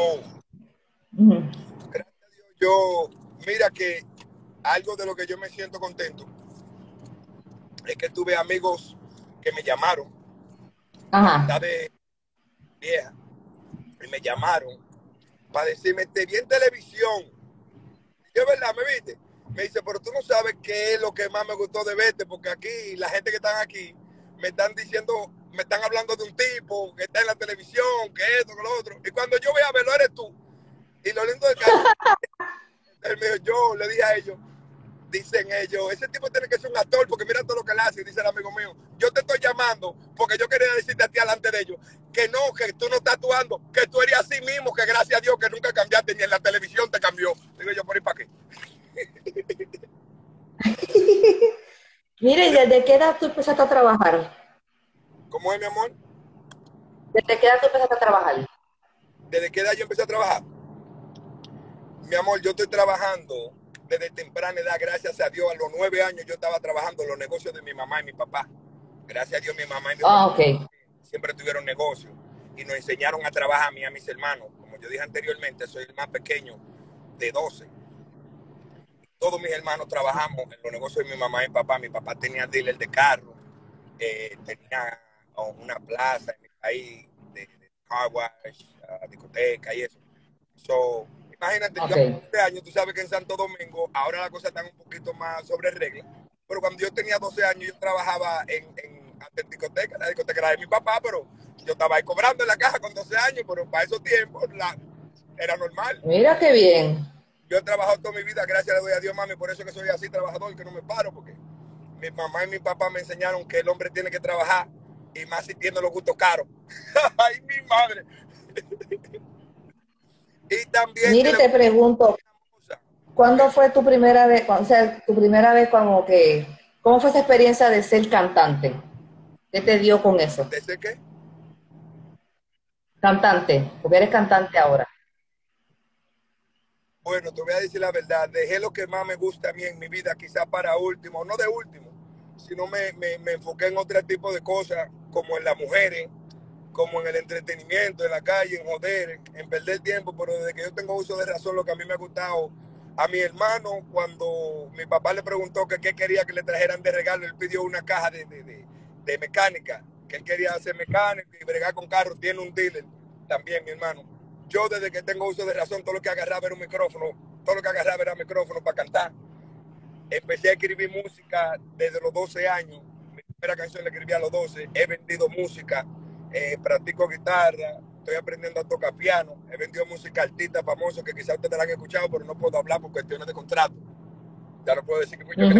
gracias a Dios, mira que algo de lo que yo me siento contento es que tuve amigos que me llamaron. Ajá. De vieja. Y me llamaron para decirme, te vi en televisión. Y yo, ¿verdad? ¿Me viste? Me dice, pero tú no sabes qué es lo que más me gustó de verte, porque aquí, la gente que están aquí, me están hablando de un tipo que está en la televisión, que esto, que lo otro. Y cuando yo voy a verlo, eres tú. Y lo lindo del caso, él me dijo, yo le dije a ellos, dicen ellos, ese tipo tiene que ser un actor porque mira todo lo que le hace. Dice el amigo mío, yo te estoy llamando porque yo quería decirte a ti delante de ellos que no, que tú no estás actuando, que tú eres así mismo, que gracias a Dios que nunca cambiaste, ni en la televisión te cambió. Digo yo, ¿por ahí para qué? Mire, ¿y desde qué edad tú empezaste a trabajar? ¿Cómo es, mi amor? ¿Desde qué edad tú empezaste a trabajar? ¿Desde qué edad yo empecé a trabajar? Mi amor, yo estoy trabajando desde temprana edad, gracias a Dios. A los 9 años yo estaba trabajando en los negocios de mi mamá y mi papá. Gracias a Dios mi mamá y mi papá siempre tuvieron negocios y nos enseñaron a trabajar a mí y a mis hermanos. Como yo dije anteriormente, soy el más pequeño de 12. Todos mis hermanos trabajamos en los negocios de mi mamá y mi papá. Mi papá tenía dealer de carro, tenía una plaza en mi país de car wash, discoteca y eso. So, imagínate, yo a los 12 años, tú sabes que en Santo Domingo ahora las cosas están un poquito más sobre regla, pero cuando yo tenía 12 años yo trabajaba en discoteca, la discoteca era de mi papá, pero yo estaba ahí cobrando en la caja con 12 años, pero para esos tiempos era normal. Mira qué bien. Yo he trabajado toda mi vida, gracias le doy a Dios, mami, por eso que soy así trabajador, que no me paro, porque mi mamá y mi papá me enseñaron que el hombre tiene que trabajar, y más si tiene los gustos caros. ¡Ay, mi madre! Y también... Mire, te pregunto, ¿cuándo fue tu primera vez, o sea, tu primera vez como que, cómo fue esa experiencia de ser cantante? ¿Qué te dio con eso? ¿De ser qué? Cantante, porque eres cantante ahora. Bueno, te voy a decir la verdad, dejé lo que más me gusta a mí en mi vida, quizás para último, no de último, sino me enfoqué en otro tipo de cosas, como en las mujeres, como en el entretenimiento, en la calle, en joder, en perder tiempo, pero desde que yo tengo uso de razón, lo que a mí me ha gustado, a mi hermano, cuando mi papá le preguntó que qué quería que le trajeran de regalo, él pidió una caja de mecánica, que él quería hacer mecánico y bregar con carros, tiene un dealer también, mi hermano. Yo desde que tengo uso de razón, todo lo que agarraba era un micrófono, todo lo que agarraba era micrófono para cantar. Empecé a escribir música desde los 12 años, mi primera canción la escribí a los 12, he vendido música, practico guitarra, estoy aprendiendo a tocar piano, he vendido música a artistas famosos que quizás ustedes la han escuchado, pero no puedo hablar por cuestiones de contrato. Ya no puedo decir que fui yo.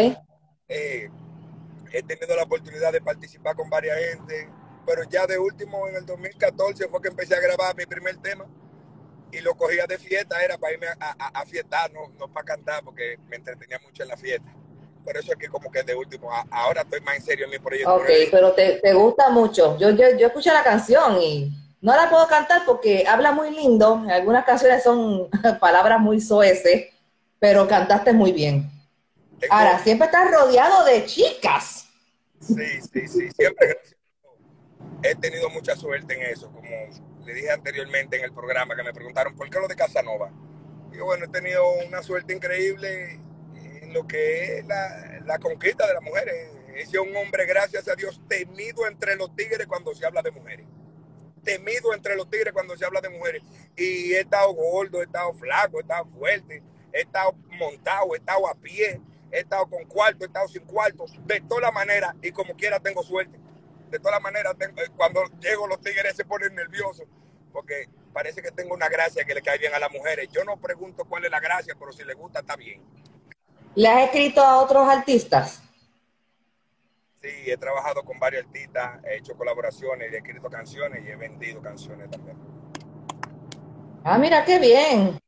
He tenido la oportunidad de participar con varias gente, pero ya de último en el 2014 fue que empecé a grabar mi primer tema y lo cogía de fiesta, era para irme a fiestar, no para cantar, porque me entretenía mucho en la fiesta. Por eso es que como que de último, ahora estoy más en serio en mi proyecto. Ok, pero te gusta mucho. Yo escuché la canción y no la puedo cantar porque habla muy lindo. Algunas canciones son palabras muy soeces, pero cantaste muy bien. Ahora, siempre estás rodeado de chicas. Sí, siempre. He tenido mucha suerte en eso, como le dije anteriormente en el programa, que me preguntaron ¿por qué lo de Casanova? Y bueno, he tenido una suerte increíble en lo que es la conquista de las mujeres. He sido un hombre, gracias a Dios, temido entre los tigres cuando se habla de mujeres. Temido entre los tigres cuando se habla de mujeres. Y he estado gordo, he estado flaco, he estado fuerte, he estado montado, he estado a pie, he estado con cuarto, he estado sin cuarto, de todas las maneras, y como quiera tengo suerte. De todas las maneras, cuando llego los tigres se ponen nerviosos, porque parece que tengo una gracia que le cae bien a las mujeres. Yo no pregunto cuál es la gracia, pero si le gusta, está bien. ¿Le has escrito a otros artistas? Sí, he trabajado con varios artistas, he hecho colaboraciones, he escrito canciones y he vendido canciones también. Ah, mira, qué bien.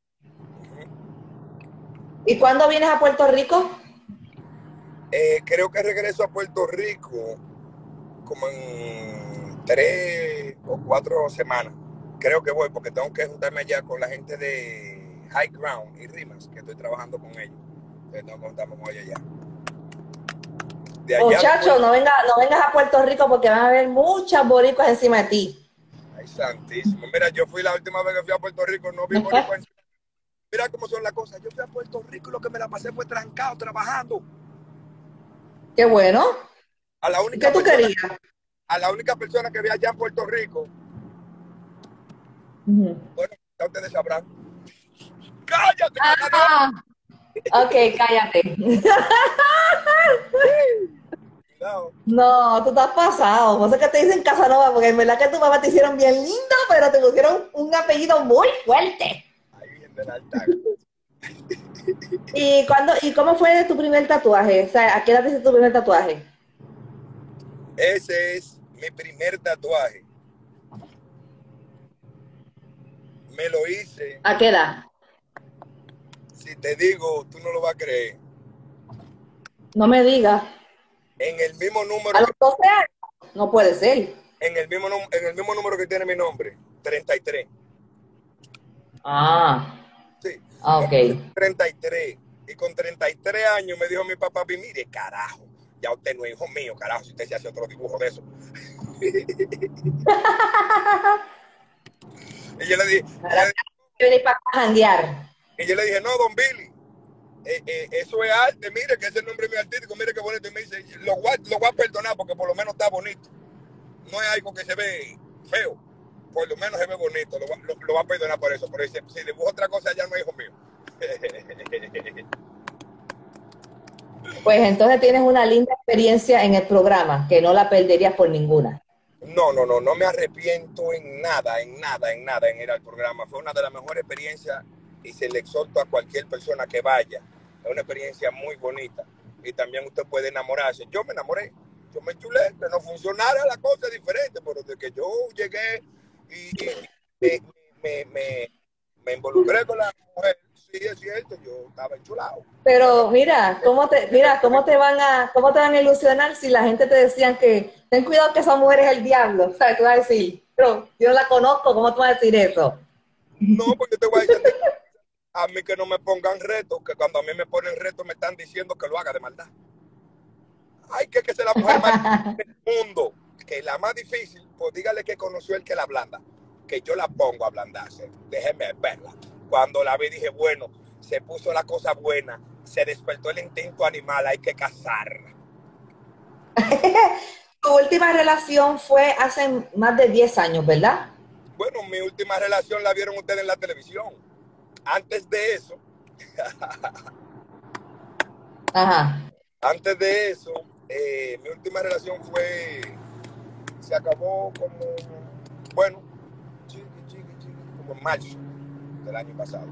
¿Y cuándo vienes a Puerto Rico? Creo que regreso a Puerto Rico como en 3 o 4 semanas. Creo que voy porque tengo que juntarme allá con la gente de High Ground y Rimas, que estoy trabajando con ellos. Entonces tengo que juntarme con ellos allá. Muchachos, no vengas a Puerto Rico porque van a haber muchas boricuas encima de ti. Ay, santísimo. Mira, yo fui la última vez que fui a Puerto Rico, no vi boricua encima. Mira cómo son las cosas. Yo fui a Puerto Rico y lo que me la pasé fue trancado, trabajando. Qué bueno. ¿Qué tú querías? A la única persona que vi allá en Puerto Rico. Bueno, ya ustedes sabrán. ¡Cállate! Ok, cállate. No, tú estás pasado. No sé qué te dicen Casanova, porque en verdad que tu papá te hicieron bien lindo, pero te pusieron un apellido muy fuerte. de la Altaga. ¿Y cómo fue tu primer tatuaje? O sea, ¿a qué edad hiciste tu primer tatuaje? Ese es mi primer tatuaje. Me lo hice, ¿A qué edad? si te digo, tú no lo vas a creer, No me digas. en el mismo número ¿A los 12 años? No puede ser. en el mismo número que tiene mi nombre, 33. Ah, Sí, me ok. puse 33. Y con 33 años me dijo mi papá, mire, carajo, ya usted no es hijo mío, carajo, si usted se hace otro dibujo de eso. Y yo le dije, Ahora que venir para acá a janguear. no, don Billy, eso es arte, mire que ese nombre es mi artístico, mire qué bonito. Y me dice, lo voy a perdonar porque por lo menos está bonito. No es algo que se ve feo, por lo menos se ve bonito, lo va a perdonar por eso. Pero si dibujo otra cosa ya no es hijo mío. Pues entonces tienes una linda experiencia en el programa, que no la perderías por ninguna. No me arrepiento en nada en ir al programa. Fue una de las mejores experiencias y se le exhorto a cualquier persona que vaya. Es una experiencia muy bonita y también usted puede enamorarse. Yo me enamoré, yo me chulé, que no funcionara la cosa diferente, pero de que yo llegué y me involucré con la mujer, sí es cierto, yo estaba enchulado. Pero mira, cómo te van a ilusionar si la gente te decían que ten cuidado que esa mujer es el diablo? ¿Sabes? Tú vas a decir, pero yo no la conozco, ¿cómo tú vas a decir eso? No, porque yo te voy a decir a mí que no me pongan retos, que cuando a mí me ponen retos me están diciendo que lo haga de maldad. Ay, que es la mujer más difícil del mundo, que la más difícil, pues dígale que conoció el que la ablanda, que yo la pongo a ablandarse, déjeme verla. Cuando la vi dije, bueno, se puso la cosa buena, se despertó el instinto animal, hay que cazarla. Tu última relación fue hace más de 10 años, ¿verdad? Bueno, mi última relación la vieron ustedes en la televisión. Antes de eso, Ajá. antes de eso, mi última relación se acabó como, bueno, como en marzo del año pasado.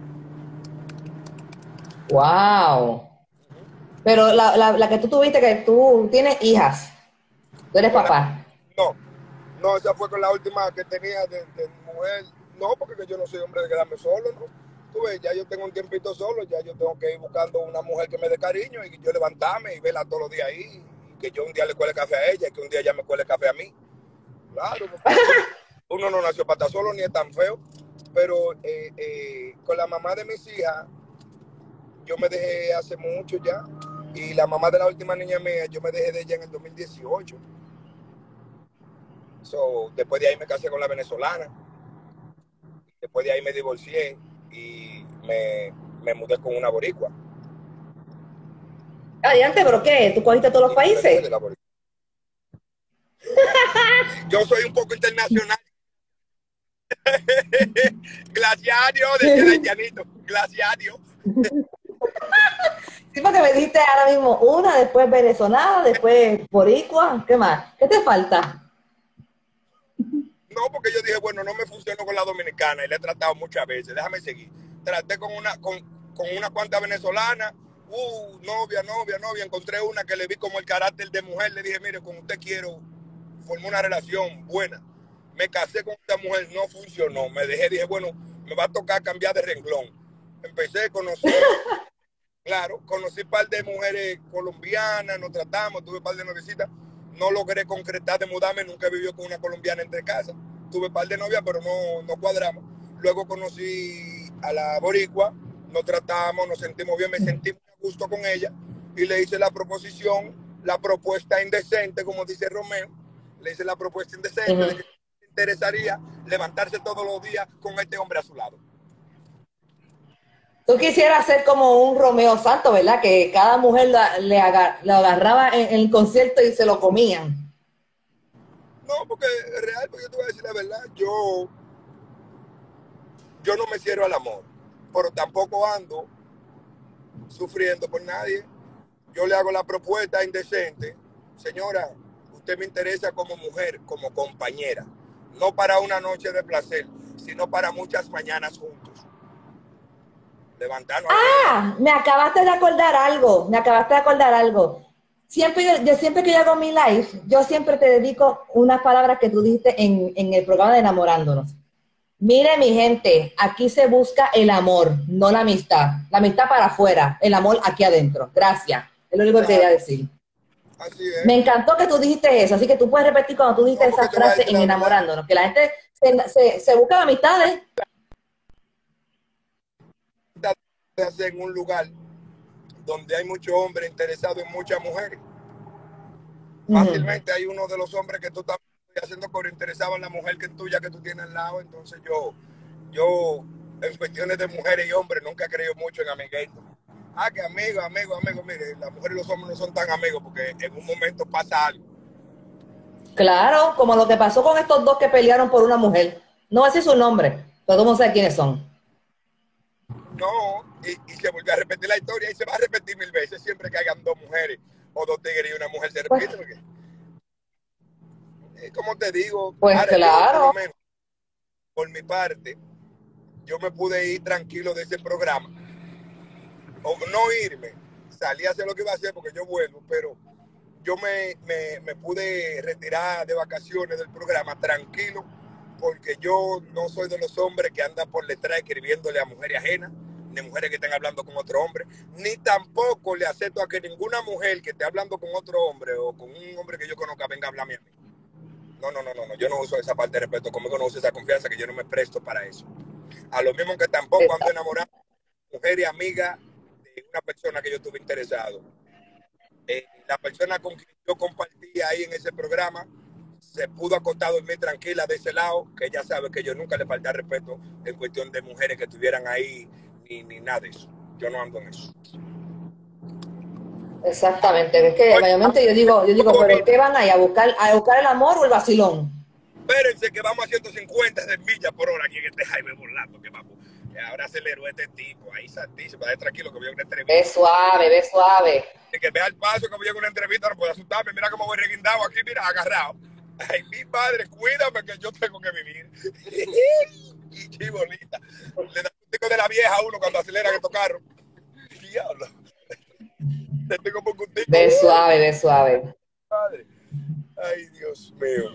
Wow. Pero la que tú tuviste, que tú tienes hijas, tú eres papá. No, esa fue con la última que tenía de mujer. No, porque yo no soy hombre de quedarme solo, ¿no? Tú ves, ya yo tengo un tiempito solo, ya yo tengo que ir buscando una mujer que me dé cariño y yo levantarme y verla todos los días ahí, y que yo un día le cuele café a ella y que un día ella me cuele café a mí. Claro, porque uno no nació para estar solo ni es tan feo, pero con la mamá de mis hijas, yo me dejé hace mucho ya, y la mamá de la última niña mía, yo me dejé de ella en el 2018. Después de ahí me casé con la venezolana, después de ahí me divorcié y me mudé con una boricua. Adelante, ¿pero qué? ¿Tú cogiste todos los países? Yo soy un poco internacional. Glaciario, decía el haitianito, glaciario. Sí, porque me dijiste ahora mismo una, después venezolana, después boricua, ¿qué más? ¿Qué te falta? No, porque yo dije, bueno, no me funcionó con la dominicana y la he tratado muchas veces, déjame seguir. Traté con una cuanta venezolana, novia, encontré una que le vi como el carácter de mujer, le dije, mire, con usted quiero formar una relación buena. Me casé con esta mujer, no funcionó, me dejé, dije, bueno, me va a tocar cambiar de renglón. Empecé a conocer, claro, conocí un par de mujeres colombianas, nos tratamos, tuve un par de novicitas. No logré concretar de mudarme, nunca vivió con una colombiana entre casas. Tuve un par de novias, pero no cuadramos. Luego conocí a la boricua, nos tratamos, nos sentimos bien, me sentí muy a gusto con ella y le hice la proposición, la propuesta indecente, como dice Romeo. Le hice la propuesta indecente de que me interesaría levantarse todos los días con este hombre a su lado. Tú quisieras ser como un Romeo Santos, ¿verdad? Que cada mujer lo agarraba en el concierto y se lo comían. No, porque es real, porque yo te voy a decir la verdad, yo no me cierro al amor, pero tampoco ando sufriendo por nadie. Yo le hago la propuesta indecente, señora, usted me interesa como mujer, como compañera, no para una noche de placer, sino para muchas mañanas juntos. levantarnos ahí. Ah, me acabaste de acordar algo, Siempre que yo hago mi live, yo siempre te dedico unas palabras que tú dijiste en el programa de Enamorándonos. Mire, mi gente, aquí se busca el amor, no la amistad. La amistad para afuera, el amor aquí adentro. Gracias, es lo único que quería decir. Así es. Me encantó que tú dijiste eso, así que tú puedes repetir cuando tú dijiste esa frase en Enamorándonos, que la gente se busca la amistades. En un lugar donde hay muchos hombres interesados en muchas mujeres. Fácilmente hay uno de los hombres que tú estás haciendo por interesado en la mujer que es tuya, que tú tienes al lado. Entonces yo en cuestiones de mujeres y hombres nunca he creído mucho en amiguitos. Que amigo, mire, las mujeres y los hombres no son tan amigos porque en un momento pasa algo. Claro, como lo que pasó con estos dos que pelearon por una mujer. No voy a decir su nombre, pero todo el mundo sabe quiénes son. No, y se vuelve a repetir la historia y se va a repetir 1000 veces siempre que hayan dos mujeres o dos tigres y una mujer se repite. Porque, como te digo, pues ahora claro. yo, por lo menos, por mi parte, yo me pude ir tranquilo de ese programa o no irme, salí a hacer lo que iba a hacer porque yo vuelvo, pero yo me pude retirar de vacaciones del programa tranquilo porque yo no soy de los hombres que andan por detrás escribiéndole a mujeres ajenas, ni mujeres que estén hablando con otro hombre, ni tampoco le acepto a que ninguna mujer que esté hablando con otro hombre o con un hombre que yo conozca venga a hablarme a mí. No, yo no uso esa parte de respeto, conmigo no uso esa confianza, que yo no me presto para eso. A lo mismo que tampoco ando enamorado de mujer y amiga de una persona que yo estuve interesado. La persona con quien yo compartí ahí en ese programa se pudo acostar a dormir tranquila de ese lado, que ella sabe que yo nunca le falté respeto en cuestión de mujeres que estuvieran ahí, ni nada de eso. Yo no ando en eso. Exactamente, es que mayormente yo digo, pero ¿qué van ahí a buscar el amor o el vacilón? Espérense que vamos a 150 de millas por hora aquí en este highway burlando, que vamos. Ahora aceleró este tipo, ahí santísimo, ahí tranquilo que voy a una entrevista. Ve suave. Y que vea el paso que voy a una entrevista, no puedo asustarme, mira cómo voy reguindado aquí, mira, agarrado. Ay, mi padre, cuídame que yo tengo que vivir. Y chibolita. Le da un tico de la vieja a uno cuando acelera estos carros. Diablo. Te tengo un tico. Ve suave. Padre. Ay, Dios mío.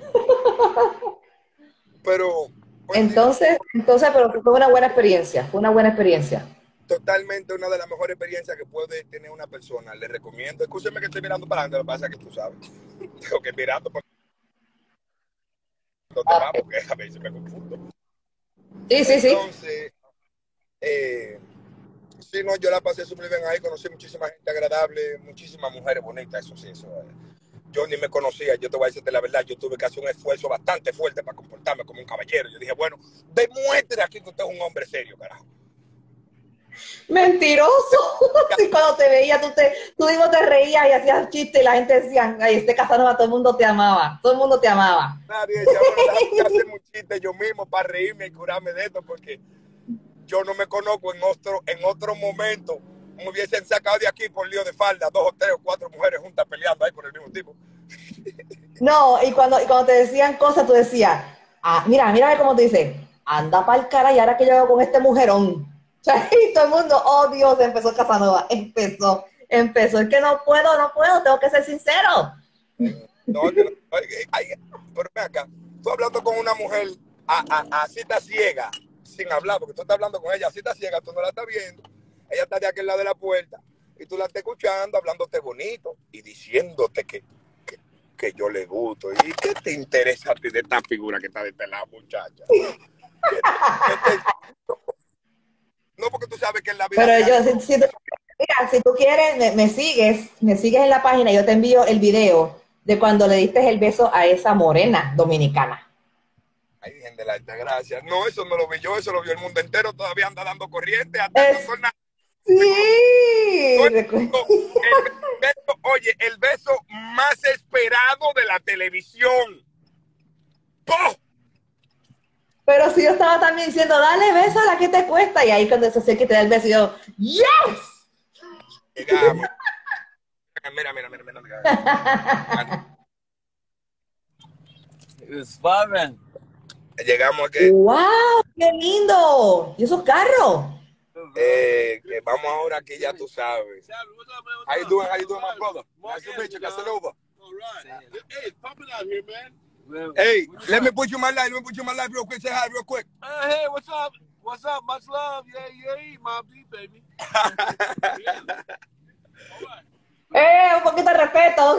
Pero... Pues, entonces, pero fue una buena experiencia, Totalmente una de las mejores experiencias que puede tener una persona. Le recomiendo, escúcheme que estoy mirando para adelante, lo que pasa es que tú sabes. Tengo que ir mirando por donde va, porque a veces me confundo. Sí. Entonces, sí, no, yo la pasé súper bien ahí, conocí muchísima gente agradable, muchísimas mujeres bonitas, eso sí, eso. Yo ni me conocía, yo te voy a decirte la verdad, yo tuve que hacer un esfuerzo bastante fuerte para comportarme como un caballero. Yo dije, bueno, demuestre aquí que usted es un hombre serio, carajo. Mentiroso. Sí, cuando te veía, tú mismo te reías y hacías chistes y la gente decía, ay, este Casanova, todo el mundo te amaba. Nadie decía, bueno, déjame hacer un chiste yo mismo para reírme y curarme de esto, porque yo no me conozco en otro momento. Me hubiesen sacado de aquí por lío de falda, 2 o 3 o 4 mujeres juntas peleando ahí por el mismo tipo. No, y cuando te decían cosas, tú decías, mira cómo te dice, anda pa'l cara y ahora que yo hago con este mujerón. O sea, y todo el mundo, oh Dios, empezó Casanova, empezó, es que no puedo, tengo que ser sincero. Pero ven acá, tú hablando con una mujer así está ciega, sin hablar, porque tú estás hablando con ella, así está ciega, tú no la estás viendo, ella está de aquel lado de la puerta, y tú la estás escuchando, hablándote bonito, y diciéndote que yo le gusto. ¿Y qué te interesa a ti de esta figura que está de este lado, muchacha? No, porque tú sabes que en la vida... Pero yo, si tú quieres, me sigues en la página, yo te envío el video de cuando le diste el beso a esa morena dominicana. Ay, Virgen de la Alta Gracia. No, eso no lo vi yo, eso lo vio el mundo entero, todavía anda dando corriente, Sí. El beso más esperado de la televisión. ¡Poh! Pero si yo estaba también diciendo, dale beso a la que te cuesta, y ahí cuando se acerca y te da el beso, yo, ¡yes! Llegamos. Mira. Llegamos aquí. ¡Wow! ¡Qué lindo! ¿Y esos carros? Que vamos ahora aquí, ya tú sabes. How you doing, my brother? Nice to meet you, Casanova. Hey, it's popping out here, man. Hey, let me put you in my life. Real quick. Say hi real quick. Hey, what's up? What's up? Much love. Yeah, Mom D, baby. Un poquito de respeto.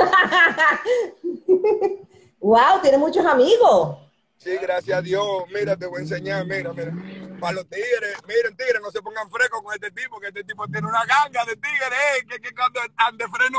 Wow, tiene muchos amigos. Sí, gracias a Dios. Mira, te voy a enseñar. Mira. Para los tigres, miren, tigres, no se pongan frescos con este tipo, que este tipo tiene una ganga de tigres, que cuando ande freno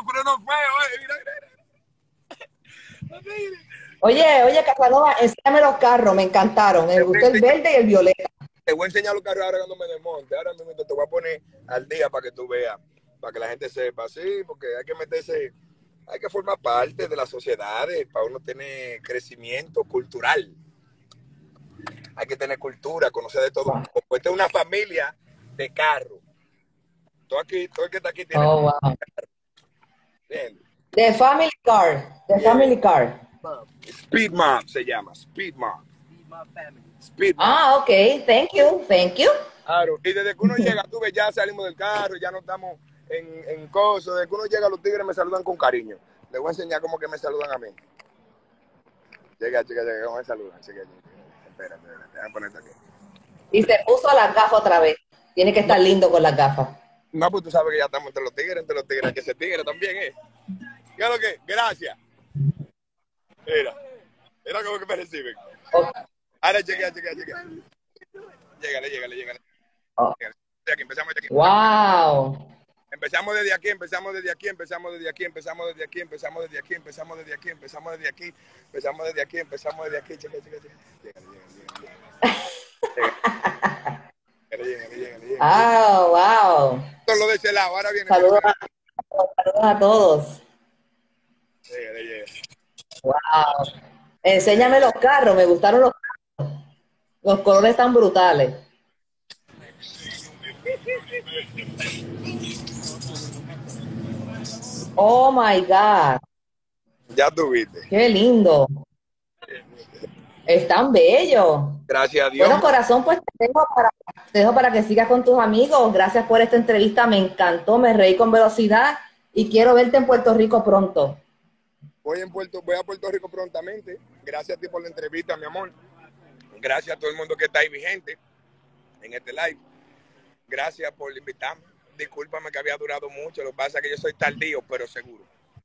feo, mira. Oye, Casanova, enséñame los carros, me encantaron. Me gustó el verde y el violeta. Te voy a enseñar los carros ahora cuando me desmonte. Ahora mismo te voy a poner al día para que tú veas, para que la gente sepa, sí, porque hay que meterse, hay que formar parte de las sociedades para uno tener crecimiento cultural. Hay que tener cultura, conocer de todo un poco. Esta es una familia de carros. Todo el que está aquí tiene wow. ¿Entiendes? The Family Car. Family Car. Speed Mob se llama. Speed Mob. Ok. Thank you. Claro. Y desde que uno llega, tú ves, ya salimos del carro, ya no estamos en cosas. Desde que uno llega, los tigres me saludan con cariño. Les voy a enseñar cómo que me saludan a mí. Llega, cómo me saludan. Espérate, déjame ponerte aquí. Y se puso las gafas otra vez. Tiene que estar lindo con las gafas. No, pues tú sabes que ya estamos entre los tigres, que ese tigre también es. ¿Qué es lo que? Gracias. Mira cómo que me reciben. Okay. Ahora chequea. Llégale. Oh. Empezamos de aquí. Wow. Empezamos desde aquí, chequea. Ah, wow. Todo de ese lado, ahora viene. Saludos a todos. Llega. Wow. Enséñame los carros, me gustaron los carros. Los colores están brutales. Oh my God. Ya tuviste. Qué lindo. Están bellos. Gracias a Dios. Bueno, corazón, pues te dejo para que sigas con tus amigos. Gracias por esta entrevista, me encantó, me reí con velocidad y quiero verte en Puerto Rico pronto. Voy a Puerto Rico prontamente. Gracias a ti por la entrevista, mi amor. Gracias a todo el mundo que está ahí vigente en este live. Gracias por invitarme. Discúlpame que había durado mucho. Lo que pasa es que yo soy tardío, pero seguro.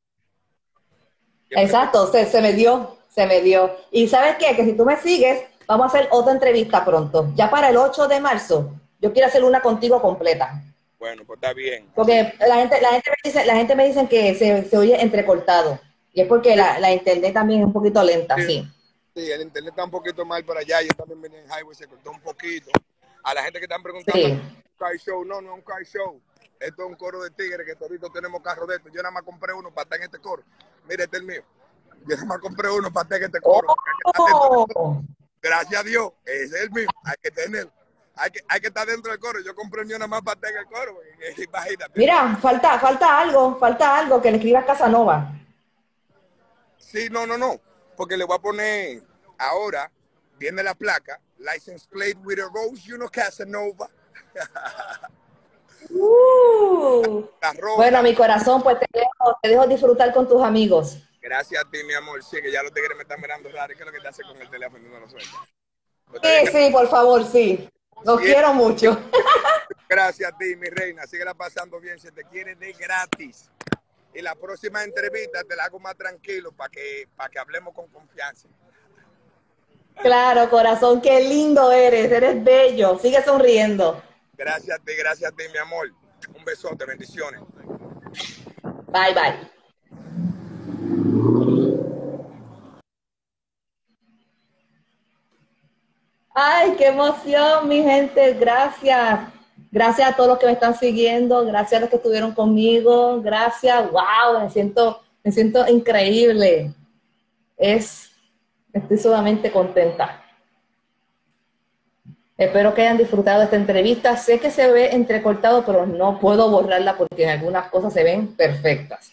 Exacto, se me dio. Y ¿sabes qué? Que si tú me sigues, vamos a hacer otra entrevista pronto. Ya para el 8 de marzo, yo quiero hacer una contigo completa. Bueno, pues está bien. Porque la gente me dice que se oye entrecortado. Y es porque la internet también es un poquito lenta, sí. Sí, el internet está un poquito mal por allá. Yo también venía en highway, se cortó un poquito. A la gente que están preguntando, sí. ¿un car show? No es un car show. Esto es un coro de tigres que ahorita tenemos carros de estos. Yo nada más compré uno para estar en este coro. Mire, este es el mío. Yo nada más compré uno para estar en este coro. Gracias a Dios, ese es el mío. Hay que tenerlo. Hay que estar dentro del coro. Yo compré el mío nada más para estar en el coro. Imagínate. Mira, falta algo que le escribas Casanova. Sí, no. Porque le voy a poner ahora, viene la placa, license plate with a rose, Casanova. Bueno, mi corazón, pues te dejo disfrutar con tus amigos. Gracias a ti, mi amor. Sí, que ya los tigres me están mirando raro. ¿Qué es lo que te hace con el teléfono y no lo sueltas? Sí, por favor, sí. Los quiero mucho. Gracias a ti, mi reina. Síguela pasando bien. Se te quiere de gratis. Y la próxima entrevista te la hago más tranquilo para que hablemos con confianza. Claro, corazón, qué lindo eres bello. Sigue sonriendo. Gracias a ti, mi amor. Un besote, bendiciones. Bye, bye. Ay, qué emoción, mi gente. Gracias. Gracias a todos los que me están siguiendo. Gracias a los que estuvieron conmigo. Gracias. Wow, me siento increíble. Estoy sumamente contenta. Espero que hayan disfrutado de esta entrevista. Sé que se ve entrecortado, pero no puedo borrarla porque en algunas cosas se ven perfectas.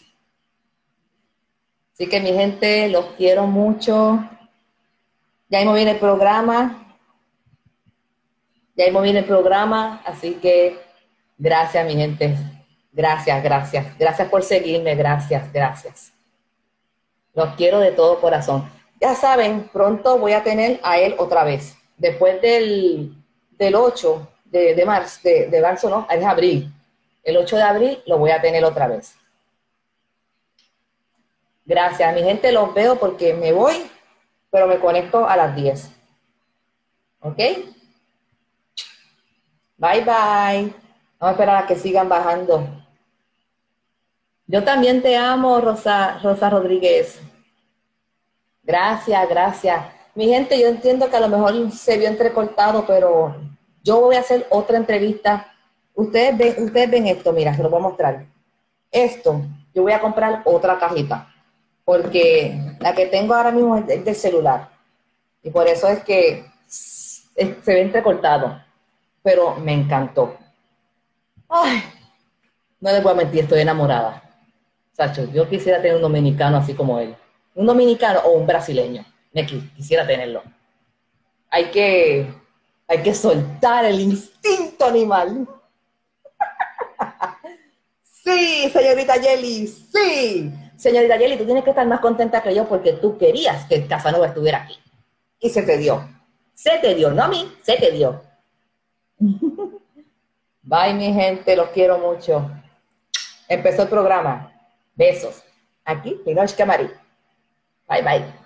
Así que mi gente, los quiero mucho. Ya mismo viene el programa. Ya mismo viene el programa, así que gracias, mi gente. Gracias, gracias. Gracias por seguirme, gracias, gracias. Los quiero de todo corazón. Ya saben, pronto voy a tener a él otra vez. Después del 8 de marzo, de marzo no, es abril. El 8 de abril lo voy a tener otra vez. Gracias, mi gente, los veo porque me voy, pero me conecto a las 10. ¿Ok? Bye, bye. Vamos a esperar a que sigan bajando. Yo también te amo, Rosa Rodríguez. Gracias, gracias. Mi gente, yo entiendo que a lo mejor se vio entrecortado, pero yo voy a hacer otra entrevista. Ustedes ven esto, mira, se lo voy a mostrar. Esto, yo voy a comprar otra cajita, porque la que tengo ahora mismo es del celular. Y por eso es que se ve entrecortado, pero me encantó. Ay, no les voy a mentir, estoy enamorada. Sacho, yo quisiera tener un dominicano así como él. Un dominicano o un brasileño. Quisiera tenerlo. Hay que soltar el instinto animal. Sí, señorita Yeli, sí. Señorita Yeli, tú tienes que estar más contenta que yo porque tú querías que Casanova estuviera aquí. Y se te dio. Se te dio, no a mí, se te dio. Bye, mi gente, los quiero mucho. Empezó el programa. Besos. Aquí, Pinoch Camarí. Bye, bye.